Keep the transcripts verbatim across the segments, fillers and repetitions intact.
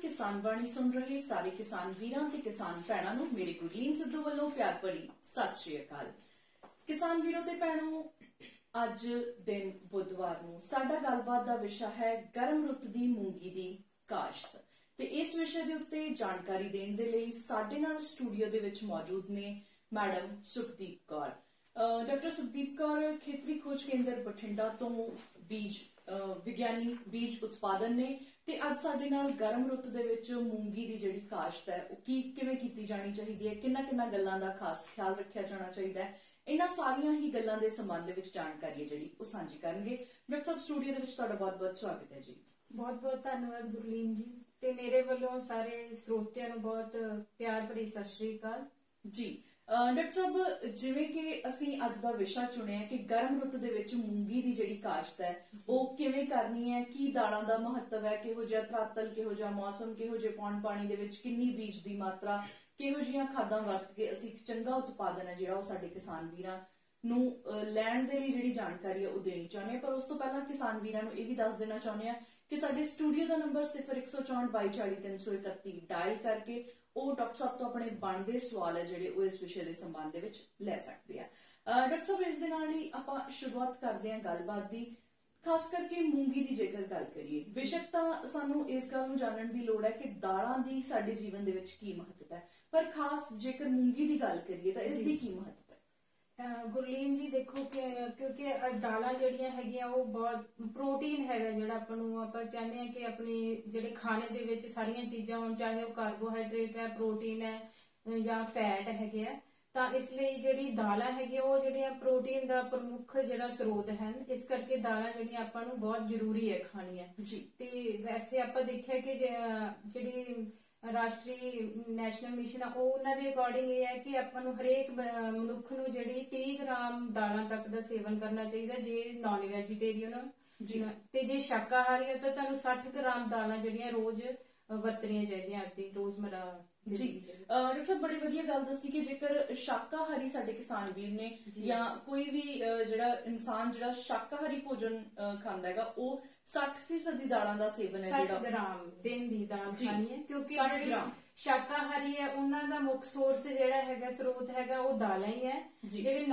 किसान वाणी सुन रहे सारे किसान वीरां ते किसान भैणां नूं मेरे गुरलीन सिद्धू वल्लों प्यार भरी सत श्री अकाल। किसान वीरों ते भैणों, अज दिन बुधवार नूं साडा गलबात दा विशा है गर्म रुत दी मूंगी दी काश्त। ते इस विषय दे उत्ते जानकारी देण दे लई साडे नाल स्टूडियो दे विच मौजूद ने मैडम सुखदीप कौर। डॉक्टर सुखदीप कौर खेतरी खोज केंद्र बठिंडा तो बीज विग्यानी बीज उत्पादन ने ते अज साडे नाल गर्म रुत दे विच मूंगी दी जिहड़ी काश्त है वो की किवें कीती जानी चाहिदी है, किन्ना किन्ना गल्लां दा खास ख्याल रखिया जाना चाहिदा है, इन्हां सारियां ही गल्लां दे संबंध विच जानकारी है जिहड़ी वो सांझी करनगे। डॉक्टर साहब स्टूडियो दे विच तुहाडा बहुत बहुत स्वागत है जी। बहुत बहुत धन्यवाद गुरलीन जी, ते मेरे वालों सारे श्रोतियां नूं बहुत प्यार भरी सत श्री अकाल जी। डॉक्टर साहब जिवें कि असीं अज दा विशा चुनिया कि गर्म रुत दे विच मूंगी दी जिहड़ी काश्त है वो किवें करनी है, की दालां दा महत्व है, किहो जिहा धरातल, किहो जिहा मौसम, किहो जिहे पौण पानी दे विच किन्नी बीज दी मात्रा, किहो जिहियां खादां वरत के असीं चंगा उत्पादन है जिहड़ा वो साडे किसान वीरां नूं लैण दे लई जिहड़ी जानकारी है वो देनी चाहुंदे हां। पर उस तो पहलां किसान वीरां नूं इह वी दस देना चाहुंदे हां कि साडे स्टूडियो दा नंबर सिफर एक सौ चौंठ बाई चाली तीन सौ इकत्ती डायल करके ਉਹ ਡਾਕਟਰ ਸਾਹਿਬ ਤੋਂ ਆਪਣੇ ਬਣਦੇ ਸਵਾਲ ਹੈ ਜਿਹੜੇ ਉਹ ਇਸ ਵਿਸ਼ੇ ਦੇ ਸੰਬੰਧ ਦੇ ਵਿੱਚ ਲੈ ਸਕਦੇ ਆ। ਡਾਕਟਰ ਸਾਹਿਬ ਇਸ ਦੇ ਨਾਲ ਹੀ ਆਪਾਂ ਸ਼ੁਰੂਆਤ ਕਰਦੇ ਹਾਂ ਗੱਲਬਾਤ ਦੀ, ਖਾਸ ਕਰਕੇ ਮੂੰਗੀ ਦੀ ਜੇਕਰ ਗੱਲ ਕਰੀਏ। ਬੇਸ਼ੱਕ ਤਾਂ ਸਾਨੂੰ ਇਸ ਗੱਲ ਨੂੰ ਜਾਣਨ ਦੀ ਲੋੜ ਹੈ ਕਿ ਦਾਲਾਂ ਦੀ ਸਾਡੇ ਜੀਵਨ ਦੇ ਵਿੱਚ ਕੀ ਮਹੱਤਤਾ ਹੈ, ਪਰ ਖਾਸ ਜੇਕਰ ਮੂੰਗੀ ਦੀ ਗੱਲ ਕਰੀਏ ਤਾਂ ਇਸ ਦੀ ਕੀ ਮਹੱਤਤਾ? ਗੁਰਲੀਨ ਜੀ ਦੇਖੋ ਕਿ ਕਿਉਂਕਿ ਦਾਲਾਂ ਜਿਹੜੀਆਂ ਹੈਗੀਆਂ ਉਹ ਬਹੁਤ ਪ੍ਰੋਟੀਨ ਹੈਗਾ ਜਿਹੜਾ ਆਪਾਂ ਨੂੰ ਆਪਾਂ ਚਾਹੁੰਦੇ ਹਾਂ ਕਿ ਆਪਣੇ ਜਿਹੜੇ ਖਾਣੇ ਦੇ ਵਿੱਚ ਸਾਰੀਆਂ ਚੀਜ਼ਾਂ ਹੋਣ, ਚਾਹੇ ਉਹ ਕਾਰਬੋਹਾਈਡਰੇਟ ਹੈ, ਪ੍ਰੋਟੀਨ ਹੈ ਜਾਂ ਫੈਟ ਹੈਗੇ ਆ, ਤਾਂ ਇਸ ਲਈ ਜਿਹੜੀ ਦਾਲਾਂ ਹੈਗੀਆਂ ਉਹ ਜਿਹੜੀਆਂ ਪ੍ਰੋਟੀਨ ਦਾ ਪ੍ਰਮੁੱਖ ਜਿਹੜਾ ਸਰੋਤ ਹਨ। ਇਸ ਕਰਕੇ ਦਾਲਾਂ ਜਿਹੜੀਆਂ ਆਪਾਂ ਨੂੰ ਬਹੁਤ ਜ਼ਰੂਰੀ ਹੈ ਖਾਣੀਆਂ ਜੀ। ਤੇ ਵੈਸੇ ਆਪਾਂ ਦੇਖਿਆ ਕਿ ਜਿਹੜੀ ਰਾਸ਼ਟਰੀ ਨੈਸ਼ਨਲ ਮਿਸ਼ਨ ਆ ਉਹ ਉਹਨਾਂ ਦੇ ਅਕੋਰਡਿੰਗ ਇਹ ਹੈ ਕਿ ਆਪਾਂ ਨੂੰ ਹਰੇਕ ਮਨੁੱਖ ਨੂੰ ਜਿਹੜੀ ਤੀਹ ਗ੍ਰਾਮ ਦਾਲਾਂ ਤੱਕ ਦਾ ਸੇਵਨ ਕਰਨਾ ਚਾਹੀਦਾ ਜੇ ਨਾਨ ਵੈਜੀਟੇਰੀਅਨ ਤੇ ਜੇ ਸ਼ਾਕਾਹਾਰੀ ਹੋ ਤਾਂ ਤੁਹਾਨੂੰ ਸੱਠ ਗ੍ਰਾਮ ਦਾਲਾਂ ਜਿਹੜੀਆਂ ਰੋਜ਼ ਵਰਤਣੀਆਂ ਚਾਹੀਦੀਆਂ ਆਪਣੀ ਰੋਜ਼ਮਰਾ ਜੀ। ਡਾਕਟਰ ਸਾਹਿਬ ਬੜੀ ਵਧੀਆ ਗੱਲ ਦੱਸੀ ਕਿ ਜੇਕਰ ਸ਼ਾਕਾਹਾਰੀ ਸਾਡੇ ਕਿਸਾਨ ਵੀਰ ਨੇ ਜਾਂ ਕੋਈ ਵੀ ਜਿਹੜਾ ਇਨਸਾਨ ਜਿਹੜਾ ਸ਼ਾਕਾਹਾਰੀ ਭੋਜਨ ਖਾਂਦਾ ਹੈਗਾ ਉਹ ਸੱਠ ਫੀਸਦ ਦੀ ਦਾਲਾਂ ਦਾ ਸੇਵਨ ਹੈ ਜਿਹੜਾ ਗ੍ਰਾਮ ਦਿਨ ਦੀ ਦਾਲ ਖਾਣੀ ਹੈ, ਕਿਉਂਕਿ ਜਿਹੜੀ ਸ਼ਾਕਾਹਾਰੀ ਹੈ ਉਹਨਾਂ ਦਾ ਮੁੱਖ ਸੋਰਸ ਜਿਹੜਾ ਹੈਗਾ ਸਰੋਤ ਹੈਗਾ ਉਹ ਦਾਲਾਂ ਹੀ ਹੈ। ਜਿਹੜੇ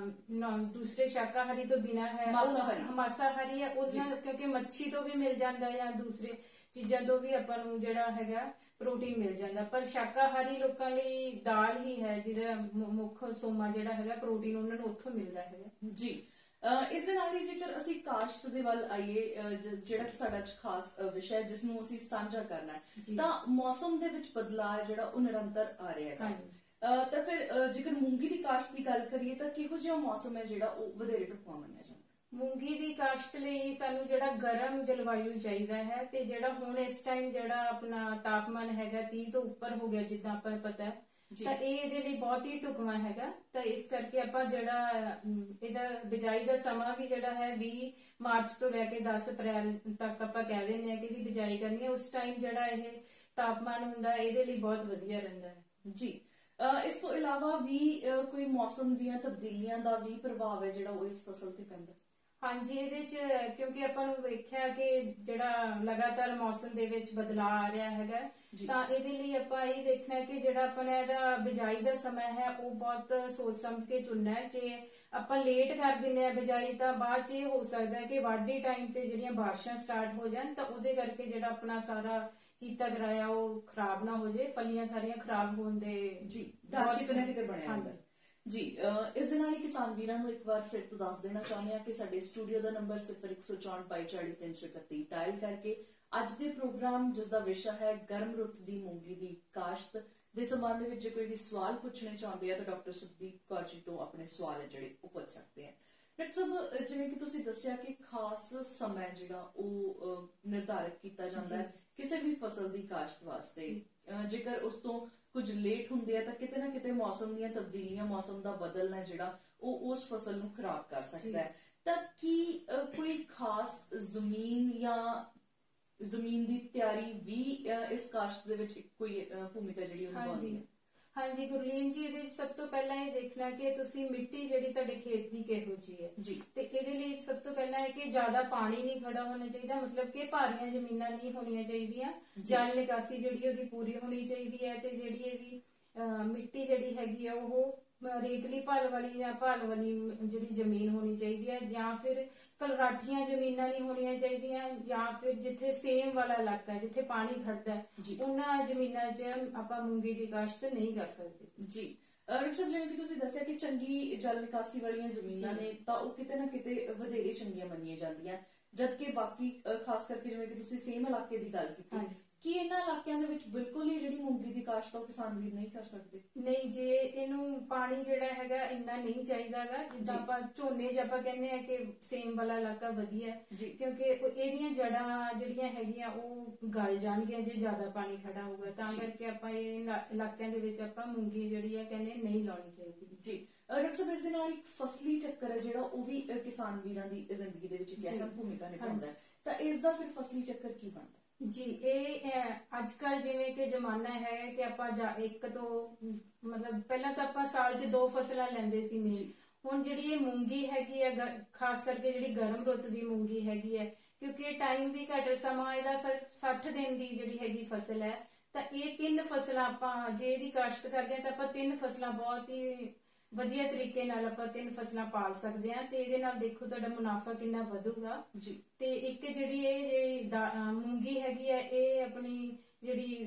ਦੂਸਰੇ ਸ਼ਾਕਾਹਾਰੀ ਤੋਂ ਬਿਨਾਂ ਹੈ ਮਾਸਾਹਾਰੀ ਹੈ ਉਹਨਾਂ ਕਿਉਂਕਿ ਮੱਛੀ ਤੋਂ ਵੀ ਮਿਲ ਜਾਂਦਾ ਜਾਂ ਦੂਸਰੇ ਚੀਜ਼ਾਂ ਤੋਂ ਵੀ ਆਪਾਂ ਨੂੰ ਜਿਹੜਾ ਹੈਗਾ ਪ੍ਰੋਟੀਨ ਮਿਲ ਜਾਂਦਾ, ਪਰ ਸ਼ਾਕਾਹਾਰੀ ਲੋਕਾਂ ਲਈ ਦਾਲ ਹੀ ਹੈ ਜਿਹਦਾ ਮੁੱਖ ਸੋਮਾ ਜਿਹੜਾ ਹੈਗਾ ਪ੍ਰੋਟੀਨ ਉਹਨਾਂ ਨੂੰ ਉੱਥੋਂ ਮਿਲਦਾ ਹੈਗਾ ਜੀ। ਇਸ ਦੇ ਨਾਲ ਹੀ ਜੇਕਰ ਅਸੀਂ ਕਾਸ਼ਤ ਦੇ ਵੱਲ ਆਈਏ ਜਿਹੜਾ ਕਿ ਸਾਡਾ ਖਾਸ ਵਿਸ਼ਾ ਹੈ ਜਿਸ ਨੂੰ ਅਸੀਂ ਸਾਂਝਾ ਕਰਨਾ ਹੈ, ਤਾਂ ਮੌਸਮ ਦੇ ਵਿੱਚ ਬਦਲਾਅ ਜਿਹੜਾ ਉਹ ਨਿਰੰਤਰ ਆ ਰਿਹਾ ਹੈ। ਤਾਂ ਫਿਰ ਜੇਕਰ ਮੂੰਗੀ ਦੀ ਕਾਸ਼ਤ ਦੀ ਗੱਲ ਕਰੀਏ ਤਾਂ ਕਿਹੋ ਜਿਹਾ ਮੌਸਮ ਹੈ ਜਿਹੜਾ ਉਹ ਵਧੇਰੇ ਢੁਕਵਾਂ ਮੰਨਿਆ ਜਾਂਦਾ? ਮੂੰਗੀ ਦੀ ਕਾਸ਼ਤ ਲਈ ਸਾਨੂੰ ਜਿਹੜਾ ਗਰਮ ਜਲਵਾਯੂ ਚਾਹੀਦਾ ਹੈ, ਤੇ ਜਿਹੜਾ ਹੁਣ ਇਸ ਟਾਈਮ ਜਿਹੜਾ ਆਪਣਾ ਤਾਪਮਾਨ ਹੈਗਾ ਤੀਹ ਤੋਂ ਉੱਪਰ ਹੋ ਗਿਆ ਜਿੱਦਾਂ ਆਪਾਂ ਨੂੰ ਪਤਾ ਹੈ, ਤਾਂ ਇਹ ਇਹਦੇ ਲਈ ਬਹੁਤ ਹੀ ਢੁਕਵਾਂ ਹੈਗਾ। ਤਾਂ ਇਸ ਕਰਕੇ ਆਪਾਂ ਜਿਹੜਾ ਇਹਦਾ ਬਿਜਾਈ ਦਾ ਸਮਾਂ ਵੀ ਜਿਹੜਾ ਹੈ ਵੀਹ ਮਾਰਚ ਤੋਂ ਲੈ ਕੇ ਦਸ ਅਪ੍ਰੈਲ ਤੱਕ ਆਪਾਂ ਕਹਿ ਦਿੰਦੇ ਆ ਕਿ ਇਹਦੀ ਬਿਜਾਈ ਕਰਨੀ ਹੈ। ਉਸ ਟਾਈਮ ਜਿਹੜਾ ਇਹ ਤਾਪਮਾਨ ਹੁੰਦਾ ਇਹਦੇ ਲਈ ਬਹੁਤ ਵਧੀਆ ਰਹਿੰਦਾ ਹੈ ਜੀ। ਇਸ ਤੋਂ ਇਲਾਵਾ ਵੀ ਕੋਈ ਮੌਸਮ ਦੀਆਂ ਤਬਦੀਲੀਆਂ ਦਾ ਵੀ ਪ੍ਰਭਾਵ ਹੈ ਜਿਹੜਾ ਉਹ ਇਸ ਫਸਲ ਤੇ ਪੈਂਦਾ? ਹਾਂਜੀ, ਇਹਦੇ ਚ ਕਿਉਂਕਿ ਆਪਾਂ ਨੂੰ ਵੇਖਿਆ ਕਿ ਜਿਹੜਾ ਲਗਾਤਾਰ ਮੌਸਮ ਦੇ ਵਿੱਚ ਬਦਲਾਅ ਆ ਰਿਹਾ ਹੈਗਾ, ਤਾਂ ਇਹਦੇ ਲਈ ਆਪਾਂ ਇਹ ਦੇਖਣਾ ਕਿ ਜਿਹੜਾ ਆਪਣਾ ਇਹਦਾ ਬਿਜਾਈ ਦਾ ਸਮਾਂ ਹੈ ਉਹ ਬਹੁਤ ਸੋਚ ਸਮਝ ਕੇ ਚੁਣਨਾ ਹੈ। ਜੇ ਆਪਾਂ ਲੇਟ ਕਰ ਦਿੰਦੇ ਆ ਬਿਜਾਈ ਤਾਂ ਬਾਅਦ ਚ ਇਹ ਹੋ ਸਕਦਾ ਹੈ ਕਿ ਵਾਢੀ ਟਾਈਮ ਤੇ ਜਿਹੜੀਆਂ ਬਾਰਿਸ਼ਾਂ ਸਟਾਰਟ ਹੋ ਜਾਣ ਤਾਂ ਉਹਦੇ ਕਰਕੇ ਜਿਹੜਾ ਆਪਣਾ ਸਾਰਾ ਕੀਤਾ ਕਰਾਇਆ ਉਹ ਖਰਾਬ ਨਾ ਹੋ ਜਾਏ, ਫਲੀਆਂ ਸਾਰੀਆਂ ਖਰਾਬ ਹੋਣ ਦੇ ਜੀ ਡਰ ਕਿਤੇ ਨਾ ਕਿਤੇ ਬਣਿਆ ਹੁੰਦਾ ਜੀ। ਇਸ ਦੇ ਨਾਲ ਹੀ ਕਿਸਾਨ ਵੀਰਾਂ ਨੂੰ ਇੱਕ ਵਾਰ ਫਿਰ ਤੋਂ ਦੱਸ ਦੇਣਾ ਚਾਹੁੰਦੇ ਹਾਂ ਕਿ ਸਾਡੇ ਸਟੂਡੀਓ ਦਾ ਨੰਬਰ ਸਿਫਰ ਇੱਕ ਸੌ ਚੌਂਹਠ ਬਾਈ ਚਾਲੀ ਤਿੰਨ ਸੌ ਇਕੱਤੀ ਡਾਇਲ ਕਰਕੇ ਅੱਜ ਦੇ ਪ੍ਰੋਗਰਾਮ ਜਿਸ ਦਾ ਵਿਸ਼ਾ ਹੈ ਗਰਮ ਰੁੱਤ ਦੀ ਮੂੰਗੀ ਦੀ ਕਾਸ਼ਤ ਦੇ ਸੰਬੰਧ ਵਿੱਚ ਜੇ ਕੋਈ ਵੀ ਸਵਾਲ ਪੁੱਛਣੇ ਚਾਹੁੰਦੇ ਆ ਤਾਂ ਡਾਕਟਰ ਸੁਖਦੀਪ ਕੌਰ ਜੀ ਤੋਂ ਆਪਣੇ ਸਵਾਲ ਹੈ ਜਿਹੜੇ ਉਹ ਪੁੱਛ ਸਕਦੇ ਆ। ਡਾਕਟਰ ਸਾਹਿਬ ਜਿਵੇਂ ਕਿ ਤੁਸੀਂ ਦੱਸਿਆ ਕਿ ਖਾਸ ਸਮਾਂ ਜਿਹੜਾ ਉਹ ਨਿਰਧਾਰਿਤ ਕੀਤਾ ਜਾਂਦਾ ਹੈ ਕਿਸੇ ਵੀ ਫਸਲ ਦੀ ਕਾਸ਼ਤ ਵਾਸਤੇ, ਜੇਕਰ ਉਸ ਤੋਂ ਕੁਝ ਲੇਟ ਹੁੰਦੇ ਆ ਤਾਂ ਕਿਤੇ ਨਾ ਕਿਤੇ ਮੌਸਮ ਦੀਆਂ ਤਬਦੀਲੀਆਂ, ਮੌਸਮ ਦਾ ਬਦਲਣਾ ਜਿਹੜਾ ਉਹ ਉਸ ਫਸਲ ਨੂੰ ਖਰਾਬ ਕਰ ਸਕਦਾ ਹੈ। ਤਾਂ ਕੀ ਕੋਈ ਖਾਸ ਜ਼ਮੀਨ ਜਾਂ ਜ਼ਮੀਨ ਦੀ ਤਿਆਰੀ ਵੀ ਇਸ ਕਾਸ਼ਤ ਦੇ ਵਿੱਚ ਕੋਈ ਭੂਮਿਕਾ ਜਿਹੜੀ ਉਹ ਨਿਭਾਉਂਦੀ ਹੈ? ਹਾਂਜੀ ਗੁਰਲੀਨ ਜੀ, ਇਹਦੇ 'ਚ ਸਭ ਤੋਂ ਪਹਿਲਾਂ ਇਹ ਦੇਖਣਾ ਕਿ ਤੁਸੀਂ ਮਿੱਟੀ ਜਿਹੜੀ ਤੁਹਾਡੇ ਖੇਤ ਦੀ ਕਿਹੋ ਜੀ ਹੈ ਜੀ। ਤੇ ਇਹਦੇ ਲਈ ਸਭ ਤੋਂ ਪਹਿਲਾਂ ਹੈ ਕਿ ਜ਼ਿਆਦਾ ਪਾਣੀ ਨਹੀਂ ਖੜਾ ਹੋਣਾ ਚਾਹੀਦਾ, ਮਤਲਬ ਕਿ ਭਾਰੀਆਂ ਜ਼ਮੀਨਾਂ ਨਹੀਂ ਹੋਣੀਆਂ ਚਾਹੀਦੀਆਂ। ਜਲ ਨਿਕਾਸੀ ਜਿਹੜੀ ਉਹਦੀ ਪੂਰੀ ਹੋਣੀ ਚਾਹੀਦੀ ਹੈ ਤੇ ਜਿਹੜੀ ਇਹਦੀ ਅਹ ਮਿੱਟੀ ਜਿਹੜੀ ਹੈਗੀ ਆ ਉਹ ਰੇਤਲੀ ਭਲ ਵਾਲੀ ਜਾਂ ਭਲ ਵਾਲੀ ਜਿਹੜੀ ਜ਼ਮੀਨ ਹੋਣੀ ਚਾਹੀਦੀ ਹੈ, ਜਾਂ ਫਿਰ ਕਲਰਾਠੀਆਂ ਜ਼ਮੀਨਾਂ ਨਹੀਂ ਹੋਣੀਆਂ ਚਾਹੀਦੀਆਂ, ਜਾਂ ਫਿਰ ਜਿੱਥੇ ਸੇਮ ਵਾਲਾ ਇਲਾਕਾ ਹੈ ਜਿੱਥੇ ਪਾਣੀ ਖੜਦਾ ਹੈ ਉਹਨਾਂ ਜ਼ਮੀਨਾਂ 'ਚ ਆਪਾਂ ਮੂੰਗੀ ਦੀ ਕਾਸ਼ਤ ਨਹੀਂ ਕਰ ਸਕਦੇ। ਜੀ ਡਾਕਟਰ ਸਾਹਿਬ, ਜਿਵੇਂ ਕਿ ਤੁਸੀਂ ਦੱਸਿਆ ਕਿ ਚੰਗੀ ਜਲ ਨਿਕਾਸੀ ਵਾਲੀਆਂ ਜ਼ਮੀਨਾਂ ਨੇ ਤਾਂ ਉਹ ਕਿਤੇ ਨਾ ਕਿਤੇ ਵਧੇਰੇ ਚੰਗੀਆਂ ਮੰਨੀਆਂ ਜਾਂਦੀਆਂ, ਜਦਕਿ ਬਾਕੀ ਖਾਸ ਕਰਕੇ ਜਿਵੇਂ ਕਿ ਤੁਸੀਂ ਸੇਮ ਇਲਾਕੇ ਦੀ ਗੱਲ ਕੀਤੀ, ਕੀ ਇਹਨਾਂ ਇਲਾਕਿਆਂ ਦੇ ਵਿੱਚ ਬਿਲਕੁਲ ਹੀ ਜਿਹੜੀ ਮੂੰਗੀ ਦੀ ਕਾਸ਼ਤ ਉਹ ਕਿਸਾਨ ਵੀਰ ਨਹੀਂ ਕਰ ਸਕਦੇ? ਨਹੀਂ, ਜੇ ਇਹਨੂੰ ਪਾਣੀ ਜਿਹੜਾ ਹੈਗਾ ਇੰਨਾ ਨਹੀਂ ਚਾਹੀਦਾਗਾ, ਜਿੱਦਾਂ ਆਪਾਂ ਝੋਨੇ 'ਚ ਆਪਾਂ ਕਹਿੰਦੇ ਆ ਕਿ ਸੇਮ ਵਾਲਾ ਇਲਾਕਾ ਵਧੀਆ, ਕਿਉਂਕਿ ਇਹਦੀਆਂ ਜੜਾਂ ਜਿਹੜੀਆਂ ਹੈਗੀਆਂ ਉਹ ਗਲ ਜਾਣਗੀਆਂ ਜੇ ਜ਼ਿਆਦਾ ਪਾਣੀ ਖੜਾ ਹੋਊਗਾ, ਤਾਂ ਕਰਕੇ ਆਪਾਂ ਇਹ ਇਲਾਕਿਆਂ ਦੇ ਵਿੱਚ ਆਪਾਂ ਮੂੰਗੀ ਜਿਹੜੀ ਆ ਕਹਿੰਦੇ ਨਹੀਂ ਲਾਉਣੀ ਚਾਹੀਦੀ। ਜੀ ਡਾਕਟਰ ਸਾਹਿਬ, ਇਸ ਦੇ ਨਾਲ ਇੱਕ ਫਸਲੀ ਚੱਕਰ ਹੈ ਜਿਹੜਾ ਉਹ ਵੀ ਕਿਸਾਨ ਵੀਰਾਂ ਦੀ ਜ਼ਿੰਦਗੀ ਦੇ ਵਿੱਚ ਇੱਕ ਅਹਿਮ ਭੂਮਿਕਾ ਨਿਭਾਉਂਦਾ ਹੈ, ਤਾਂ ਇਸ ਦਾ ਫਿਰ ਫਸਲੀ ਚੱਕਰ ਕੀ ਬਣਦਾ? ਜੀ, ਇਹ ਅੱਜ ਕੱਲ ਜਿਵੇਂ ਕਿ ਜ਼ਮਾਨਾ ਹੈ ਕਿ ਆਪਾਂ ਇੱਕ ਤੋਂ ਮਤਲਬ ਪਹਿਲਾਂ ਤਾਂ ਆਪਾਂ ਸਾਲ 'ਚ ਦੋ ਫਸਲਾਂ ਲੈਂਦੇ ਸੀ ਮੇਨ, ਹੁਣ ਜਿਹੜੀ ਇਹ ਮੂੰਗੀ ਹੈਗੀ ਹੈ ਖਾਸ ਕਰਕੇ ਜਿਹੜੀ ਗਰਮ ਰੁੱਤ ਦੀ ਮੂੰਗੀ ਹੈਗੀ ਹੈ, ਕਿਉਂਕਿ ਟਾਈਮ ਵੀ ਘੱਟ ਸਮਾਂ ਇਹਦਾ ਸੱਠ ਦਿਨ ਦੀ ਜਿਹੜੀ ਹੈਗੀ ਫਸਲ ਹੈ, ਤਾਂ ਇਹ ਤਿੰਨ ਫਸਲਾਂ ਆਪਾਂ ਜੇ ਇਹਦੀ ਕਾਸ਼ਤ ਕਰਦੇ ਹਾਂ ਤਾਂ ਆਪਾਂ ਤਿੰਨ ਫਸਲਾਂ ਬਹੁਤ ਹੀ ਵਧੀਆ ਤਰੀਕੇ ਨਾਲ ਆਪਾਂ ਤਿੰਨ ਫਸਲਾਂ ਪਾਲ ਸਕਦੇ ਹਾਂ ਤੇ ਇਹਦੇ ਨਾਲ ਦੇਖੋ ਤੁਹਾਡਾ ਮੁਨਾਫਾ ਕਿੰਨਾ ਵਧੂਗਾ ਜੀ। ਤੇ ਇੱਕ ਜਿਹੜੀ ਇਹ ਜਿਹੜੀ ਮੂੰਗੀ ਹੈਗੀ ਹੈ ਇਹ ਆਪਣੀ ਜਿਹੜੀ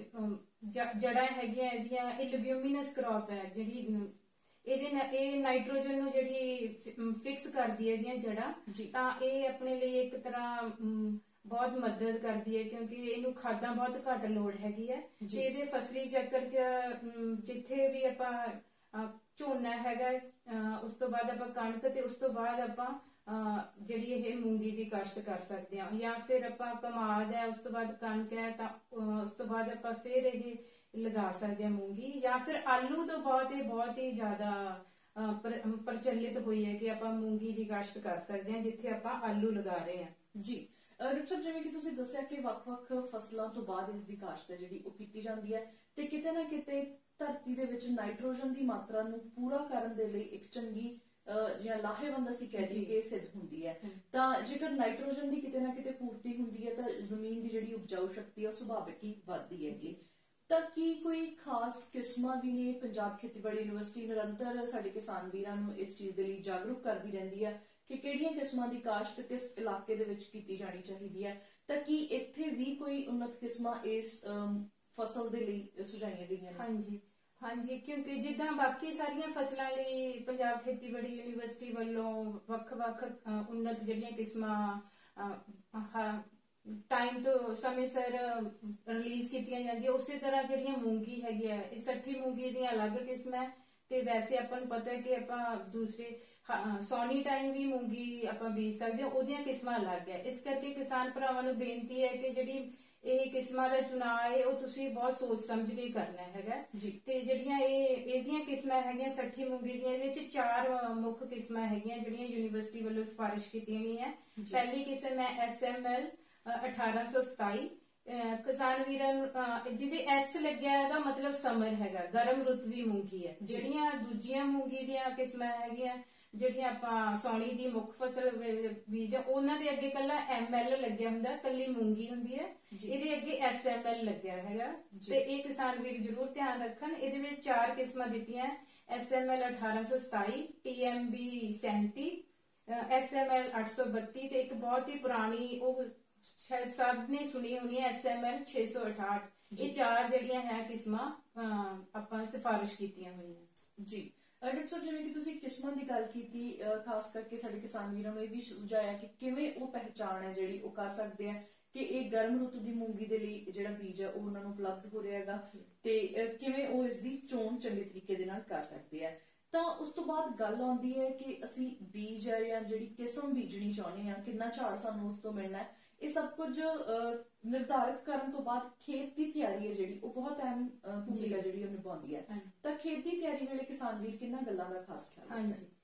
ਜੜਾਂ ਹੈਗੀਆਂ ਇਹਦੀਆਂ ਇਹ ਲੈਗਿਊਮੀਨਸ ਕ੍ਰੌਪ ਹੈ, ਜਿਹੜੀ ਇਹਦੇ ਨਾਲ ਇਹ ਨਾਈਟ੍ਰੋਜਨ ਨੂੰ ਜਿਹੜੀ ਫਿਕਸ ਕਰਦੀ ਹੈ ਇਹਦੀਆਂ ਜੜਾਂ, ਤਾਂ ਇਹ ਆਪਣੇ ਲਈ ਇੱਕ ਤਰ੍ਹਾਂ ਬਹੁਤ ਮਦਦ ਕਰਦੀ ਹੈ ਕਿਉਂਕਿ ਇਹਨੂੰ ਖਾਦਾਂ ਬਹੁਤ ਘੱਟ ਲੋੜ ਹੈਗੀ ਹੈ। ਤੇ ਇਹਦੇ ਫਸਲੀ ਚੱਕਰ 'ਚ ਜਿੱਥੇ ਵੀ ਆਪਾਂ ਝੋਨਾ ਹੈਗਾ, ਉਸ ਤੋਂ ਬਾਅਦ ਆਪਾਂ ਕਣਕ ਤੇ ਉਸ ਤੋਂ ਬਾਅਦ ਆਪਾਂ ਜਿਹੜੀ ਇਹ ਮੂੰਗੀ ਦੀ ਕਾਸ਼ਤ ਕਰ ਸਕਦੇ ਹਾਂ, ਜਾਂ ਫਿਰ ਆਪਾਂ ਕਮਾਦ ਹੈ ਉਸ ਤੋਂ ਬਾਅਦ ਕਣਕ ਹੈ ਤਾਂ ਉਸ ਤੋਂ ਬਾਅਦ ਆਪਾਂ ਫਿਰ ਇਹ ਲਗਾ ਸਕਦੇ ਹਾਂ ਮੂੰਗੀ, ਜਾਂ ਫਿਰ ਆਲੂ ਤੋਂ ਬਹੁਤ ਹੀ ਬਹੁਤ ਹੀ ਜ਼ਿਆਦਾ ਪ੍ਰਚਲਿਤ ਹੋਈ ਹੈ ਕਿ ਆਪਾਂ ਮੂੰਗੀ ਦੀ ਕਾਸ਼ਤ ਕਰ ਸਕਦੇ ਹਾਂ ਜਿੱਥੇ ਆਪਾਂ ਆਲੂ ਲਗਾ ਰਹੇ ਹਾਂ। ਜੀ ਡਾਕਟਰ ਸਾਹਿਬ, ਜਿਵੇਂ ਕਿ ਤੁਸੀਂ ਦੱਸਿਆ ਕਿ ਵੱਖ-ਵੱਖ ਫਸਲਾਂ ਤੋਂ ਬਾਅਦ ਇਸ ਦੀ ਕਾਸ਼ਤ ਹੈ ਜਿਹੜੀ ਉਹ ਕੀਤੀ ਜਾਂਦੀ ਹੈ ਤੇ ਕਿਤੇ ਨਾ ਕਿਤੇ ਧਰਤੀ ਦੇ ਵਿੱਚ ਨਾਈਟ੍ਰੋਜਨ ਦੀ ਮਾਤਰਾ ਨੂੰ ਪੂਰਾ ਕਰਨ ਦੇ ਲਈ ਇੱਕ ਚੰਗੀ ਜਾਂ ਲਾਹੇਵੰਦ ਅਸੀਂ ਕਹਿ ਜੀਏ ਸਿੱਧ ਹੁੰਦੀ ਹੈ, ਤਾਂ ਜੇਕਰ ਨਾਈਟ੍ਰੋਜਨ ਦੀ ਕਿਤੇ ਨਾ ਕਿਤੇ ਪੂਰਤੀ ਹੁੰਦੀ ਹੈ ਤਾਂ ਜ਼ਮੀਨ ਦੀ ਜਿਹੜੀ ਉਪਜਾਊ ਸ਼ਕਤੀ ਹੈ ਉਹ ਸੁਭਾਵਿਕ ਹੀ ਵੱਧਦੀ ਹੈ ਜੀ। ਤਾਂ ਕੀ ਕੋਈ ਖਾਸ ਕਿਸਮਾਂ ਵੀ ਨੇ? ਪੰਜਾਬ ਖੇਤੀਬਾੜੀ ਯੂਨੀਵਰਸਿਟੀ ਨਿਰੰਤਰ ਸਾਡੇ ਕਿਸਾਨ ਵੀਰਾਂ ਨੂੰ ਇਸ ਚੀਜ਼ ਦੇ ਲਈ ਜਾਗਰੂਕ ਕਰਦੀ ਰਹਿੰਦੀ ਹੈ ਕਿ ਕਿਹੜੀਆਂ ਕਿਸਮਾਂ ਦੀ ਕਾਸ਼ਤ ਕਿਸ ਇਲਾਕੇ ਦੇ ਵਿੱਚ ਕੀਤੀ ਜਾਣੀ ਚਾਹੀਦੀ ਹੈ, ਤਾਂ ਕੀ ਇੱਥੇ ਵੀ ਕੋਈ ਉੱਨਤ ਕਿਸਮਾਂ ਇਸ ਫਸਲ ਦੇ ਲਈ ਸੁਝਾਈਆਂ ਗਈਆਂ ਨੇ? ਹਾਂਜੀ ਹਾਂਜੀ, ਕਿਉਂਕਿ ਜਿੱਦਾਂ ਬਾਕੀ ਸਾਰੀਆਂ ਫਸਲਾਂ ਲਈ ਪੰਜਾਬ ਖੇਤੀਬਾੜੀ ਯੂਨੀਵਰਸਿਟੀ ਵੱਲੋਂ ਵੱਖ-ਵੱਖ ਉੱਨਤ ਜਿਹੜੀਆਂ ਕਿਸਮਾਂ ਟਾਈਮ ਤੋਂ ਸਮੇਂ ਸਿਰ ਰਿਲੀਜ਼ ਕੀਤੀਆਂ ਜਾਂਦੀਆਂ, ਉਸੇ ਤਰ੍ਹਾਂ ਜਿਹੜੀਆਂ ਮੂੰਗੀ ਹੈਗੀ ਹੈ ਇਹ ਸੱਠੀ ਮੂੰਗੀ ਦੀਆਂ ਅਲੱਗ ਕਿਸਮਾਂ ਹੈ ਤੇ ਵੈਸੇ ਆਪਾਂ ਨੂੰ ਪਤਾ ਹੈ ਕਿ ਆਪਾਂ ਦੂਸਰੇ ਸੌਣੀ ਟਾਈਮ ਵੀ ਮੂੰਗੀ ਆਪਾਂ ਬੀਜ ਸਕਦੇ ਹਾਂ, ਉਹਦੀਆਂ ਕਿਸਮਾਂ ਅਲੱਗ ਹੈ। ਇਸ ਕਰਕੇ ਕਿਸਾਨ ਭਰਾਵਾਂ ਨੂੰ ਬੇਨਤੀ ਹੈ ਕਿ ਜਿਹੜੀ ਇਹ ਕਿਸਮਾਂ ਦਾ ਚੁਣਾਵ ਹੈ ਉਹ ਤੁਸੀਂ ਬਹੁਤ ਸੋਚ ਸਮਝ ਕੇ ਕਰਨਾ ਹੈਗਾ ਤੇ ਜਿਹੜੀਆਂ ਇਹ ਇਹਦੀਆਂ ਕਿਸਮਾਂ ਹੈਗੀਆਂ ਸੱਠੀ ਮੂੰਗੀ ਦੀਆਂ, ਇਹਦੇ ਚ ਚਾਰ ਮੁੱਖ ਕਿਸਮਾਂ ਹੈਗੀਆਂ ਜਿਹੜੀਆਂ ਯੂਨੀਵਰਸਿਟੀ ਵੱਲੋਂ ਸਿਫਾਰਿਸ਼ ਕੀਤੀਆਂ ਗਈਆਂ। ਪਹਿਲੀ ਕਿਸਮ ਹੈ ਐਸ ਐਮ ਐਲ ਅਠਾਰਾਂ ਸੌ ਸਤਾਈ। ਕਿਸਾਨ ਵੀਰਾਂ ਨੂੰ ਜਿਹਦੇ ਐਸ ਲੱਗਿਆ ਇਹਦਾ ਮਤਲਬ ਸਮਰ ਹੈਗਾ, ਗਰਮ ਰੁੱਤ ਦੀ ਮੂੰਗੀ ਹੈ। ਜਿਹੜੀਆਂ ਦੂਜੀਆਂ ਮੂੰਗੀ ਦੀਆਂ ਕਿਸਮਾਂ ਹੈਗੀਆਂ ਜਿਹੜੀਆਂ ਆਪਾਂ ਸੌਣੀ ਦੀ ਮੁੱਖ ਫਸਲ ਬੀਜਦੇ ਉਹਨਾਂ ਦੇ ਅੱਗੇ ਕੱਲਾ ਐਮ ਐਲ ਲੱਗਿਆ ਹੁੰਦਾ, ਕੱਲੀ ਮੂੰਗੀ ਹੁੰਦੀ ਹੈ, ਇਹਦੇ ਅੱਗੇ ਐਸ ਐਮ ਐਲ ਲੱਗਿਆ ਹੈਗਾ ਤੇ ਇਹ ਕਿਸਾਨ ਵੀਰ ਜਰੂਰ ਧਿਆਨ ਰੱਖਣ। ਇਹਦੇ ਵਿੱਚ ਚਾਰ ਕਿਸਮਾਂ ਦਿੱਤੀਆਂ, ਐਸ ਐਮ ਐਲ ਅਠਾਰਾਂ ਸੌ ਸਤਾਈ, ਟੀ ਐਮ ਬੀ ਸੈਂਤੀ, ਐਸ ਐਮ ਐਲ ਅੱਠ ਸੌ ਬੱਤੀ ਤੇ ਇੱਕ ਬਹੁਤ ਹੀ ਪੁਰਾਣੀ ਉਹ ਸ਼ਾਇਦ ਸਭ ਨੇ ਸੁਣੀ ਹੋਣੀ ਹੈ ਐਸ ਐਮ ਐਲ ਛੇ ਸੌ ਅਠਾਹਠ। ਇਹ ਚਾਰ ਜਿਹੜੀਆਂ ਹੈ ਕਿਸਮਾਂ ਆਪਾਂ ਸਿਫਾਰਿਸ਼ ਕੀਤੀਆਂ ਹੋਈਆਂ ਜੀ। ਡਾਕਟਰ ਸਾਹਿਬ, ਜਿਵੇਂ ਕਿ ਤੁਸੀਂ ਕਿਸਮਾਂ ਦੀ ਗੱਲ ਕੀਤੀ, ਖਾਸ ਕਰਕੇ ਸਾਡੇ ਕਿਸਾਨ ਵੀਰਾਂ ਨੂੰ ਇਹ ਵੀ ਸੁਝਾਇਆ ਕਿ ਕਿਵੇਂ ਉਹ ਪਹਿਚਾਣ ਹੈ ਜਿਹੜੀ ਉਹ ਕਰ ਸਕਦੇ ਆ ਕਿ ਇਹ ਗਰਮ ਰੁੱਤ ਦੀ ਮੂੰਗੀ ਦੇ ਲਈ ਜਿਹੜਾ ਬੀਜ ਹੈ ਉਹ ਉਹਨਾਂ ਨੂੰ ਉਪਲਬਧ ਹੋ ਰਿਹਾ ਹੈਗਾ ਤੇ ਕਿਵੇਂ ਉਹ ਇਸ ਦੀ ਚੋਣ ਚੰਗੇ ਤਰੀਕੇ ਦੇ ਨਾਲ ਕਰ ਸਕਦੇ ਆ। ਤਾਂ ਉਸ ਤੋਂ ਬਾਅਦ ਗੱਲ ਆਉਂਦੀ ਹੈ ਕਿ ਅਸੀਂ ਬੀਜ ਹੈ ਜਾਂ ਜਿਹੜੀ ਕਿਸਮ ਬੀਜਣੀ ਚਾਹੁੰਦੇ ਆ, ਕਿੰਨਾ ਝਾੜ ਸਾਨੂੰ ਉਸ ਤੋਂ ਮਿਲਣਾ ਹੈ, ਇਹ ਸਭ ਕੁਝ ਨਿਰਧਾਰਿਤ ਕਰਨ ਤੋਂ ਬਾਅਦ ਖੇਤ ਦੀ ਤਿਆਰੀ ਹੈ ਜਿਹੜੀ ਉਹ ਬਹੁਤ ਅਹਿਮ ਭੂਮਿਕਾ ਜਿਹੜੀ ਉਹ ਨਿਭਾਉਂਦੀ ਹੈ। ਤਾਂ ਖੇਤ ਦੀ ਤਿਆਰੀ ਵੇਲੇ ਕਿਸਾਨ ਵੀਰ ਕਿੰਨਾ ਗੱਲਾਂ ਦਾ ਖਾਸ ਖਿਆਲ ਰੱਖਣ? ਹਾਂਜੀ,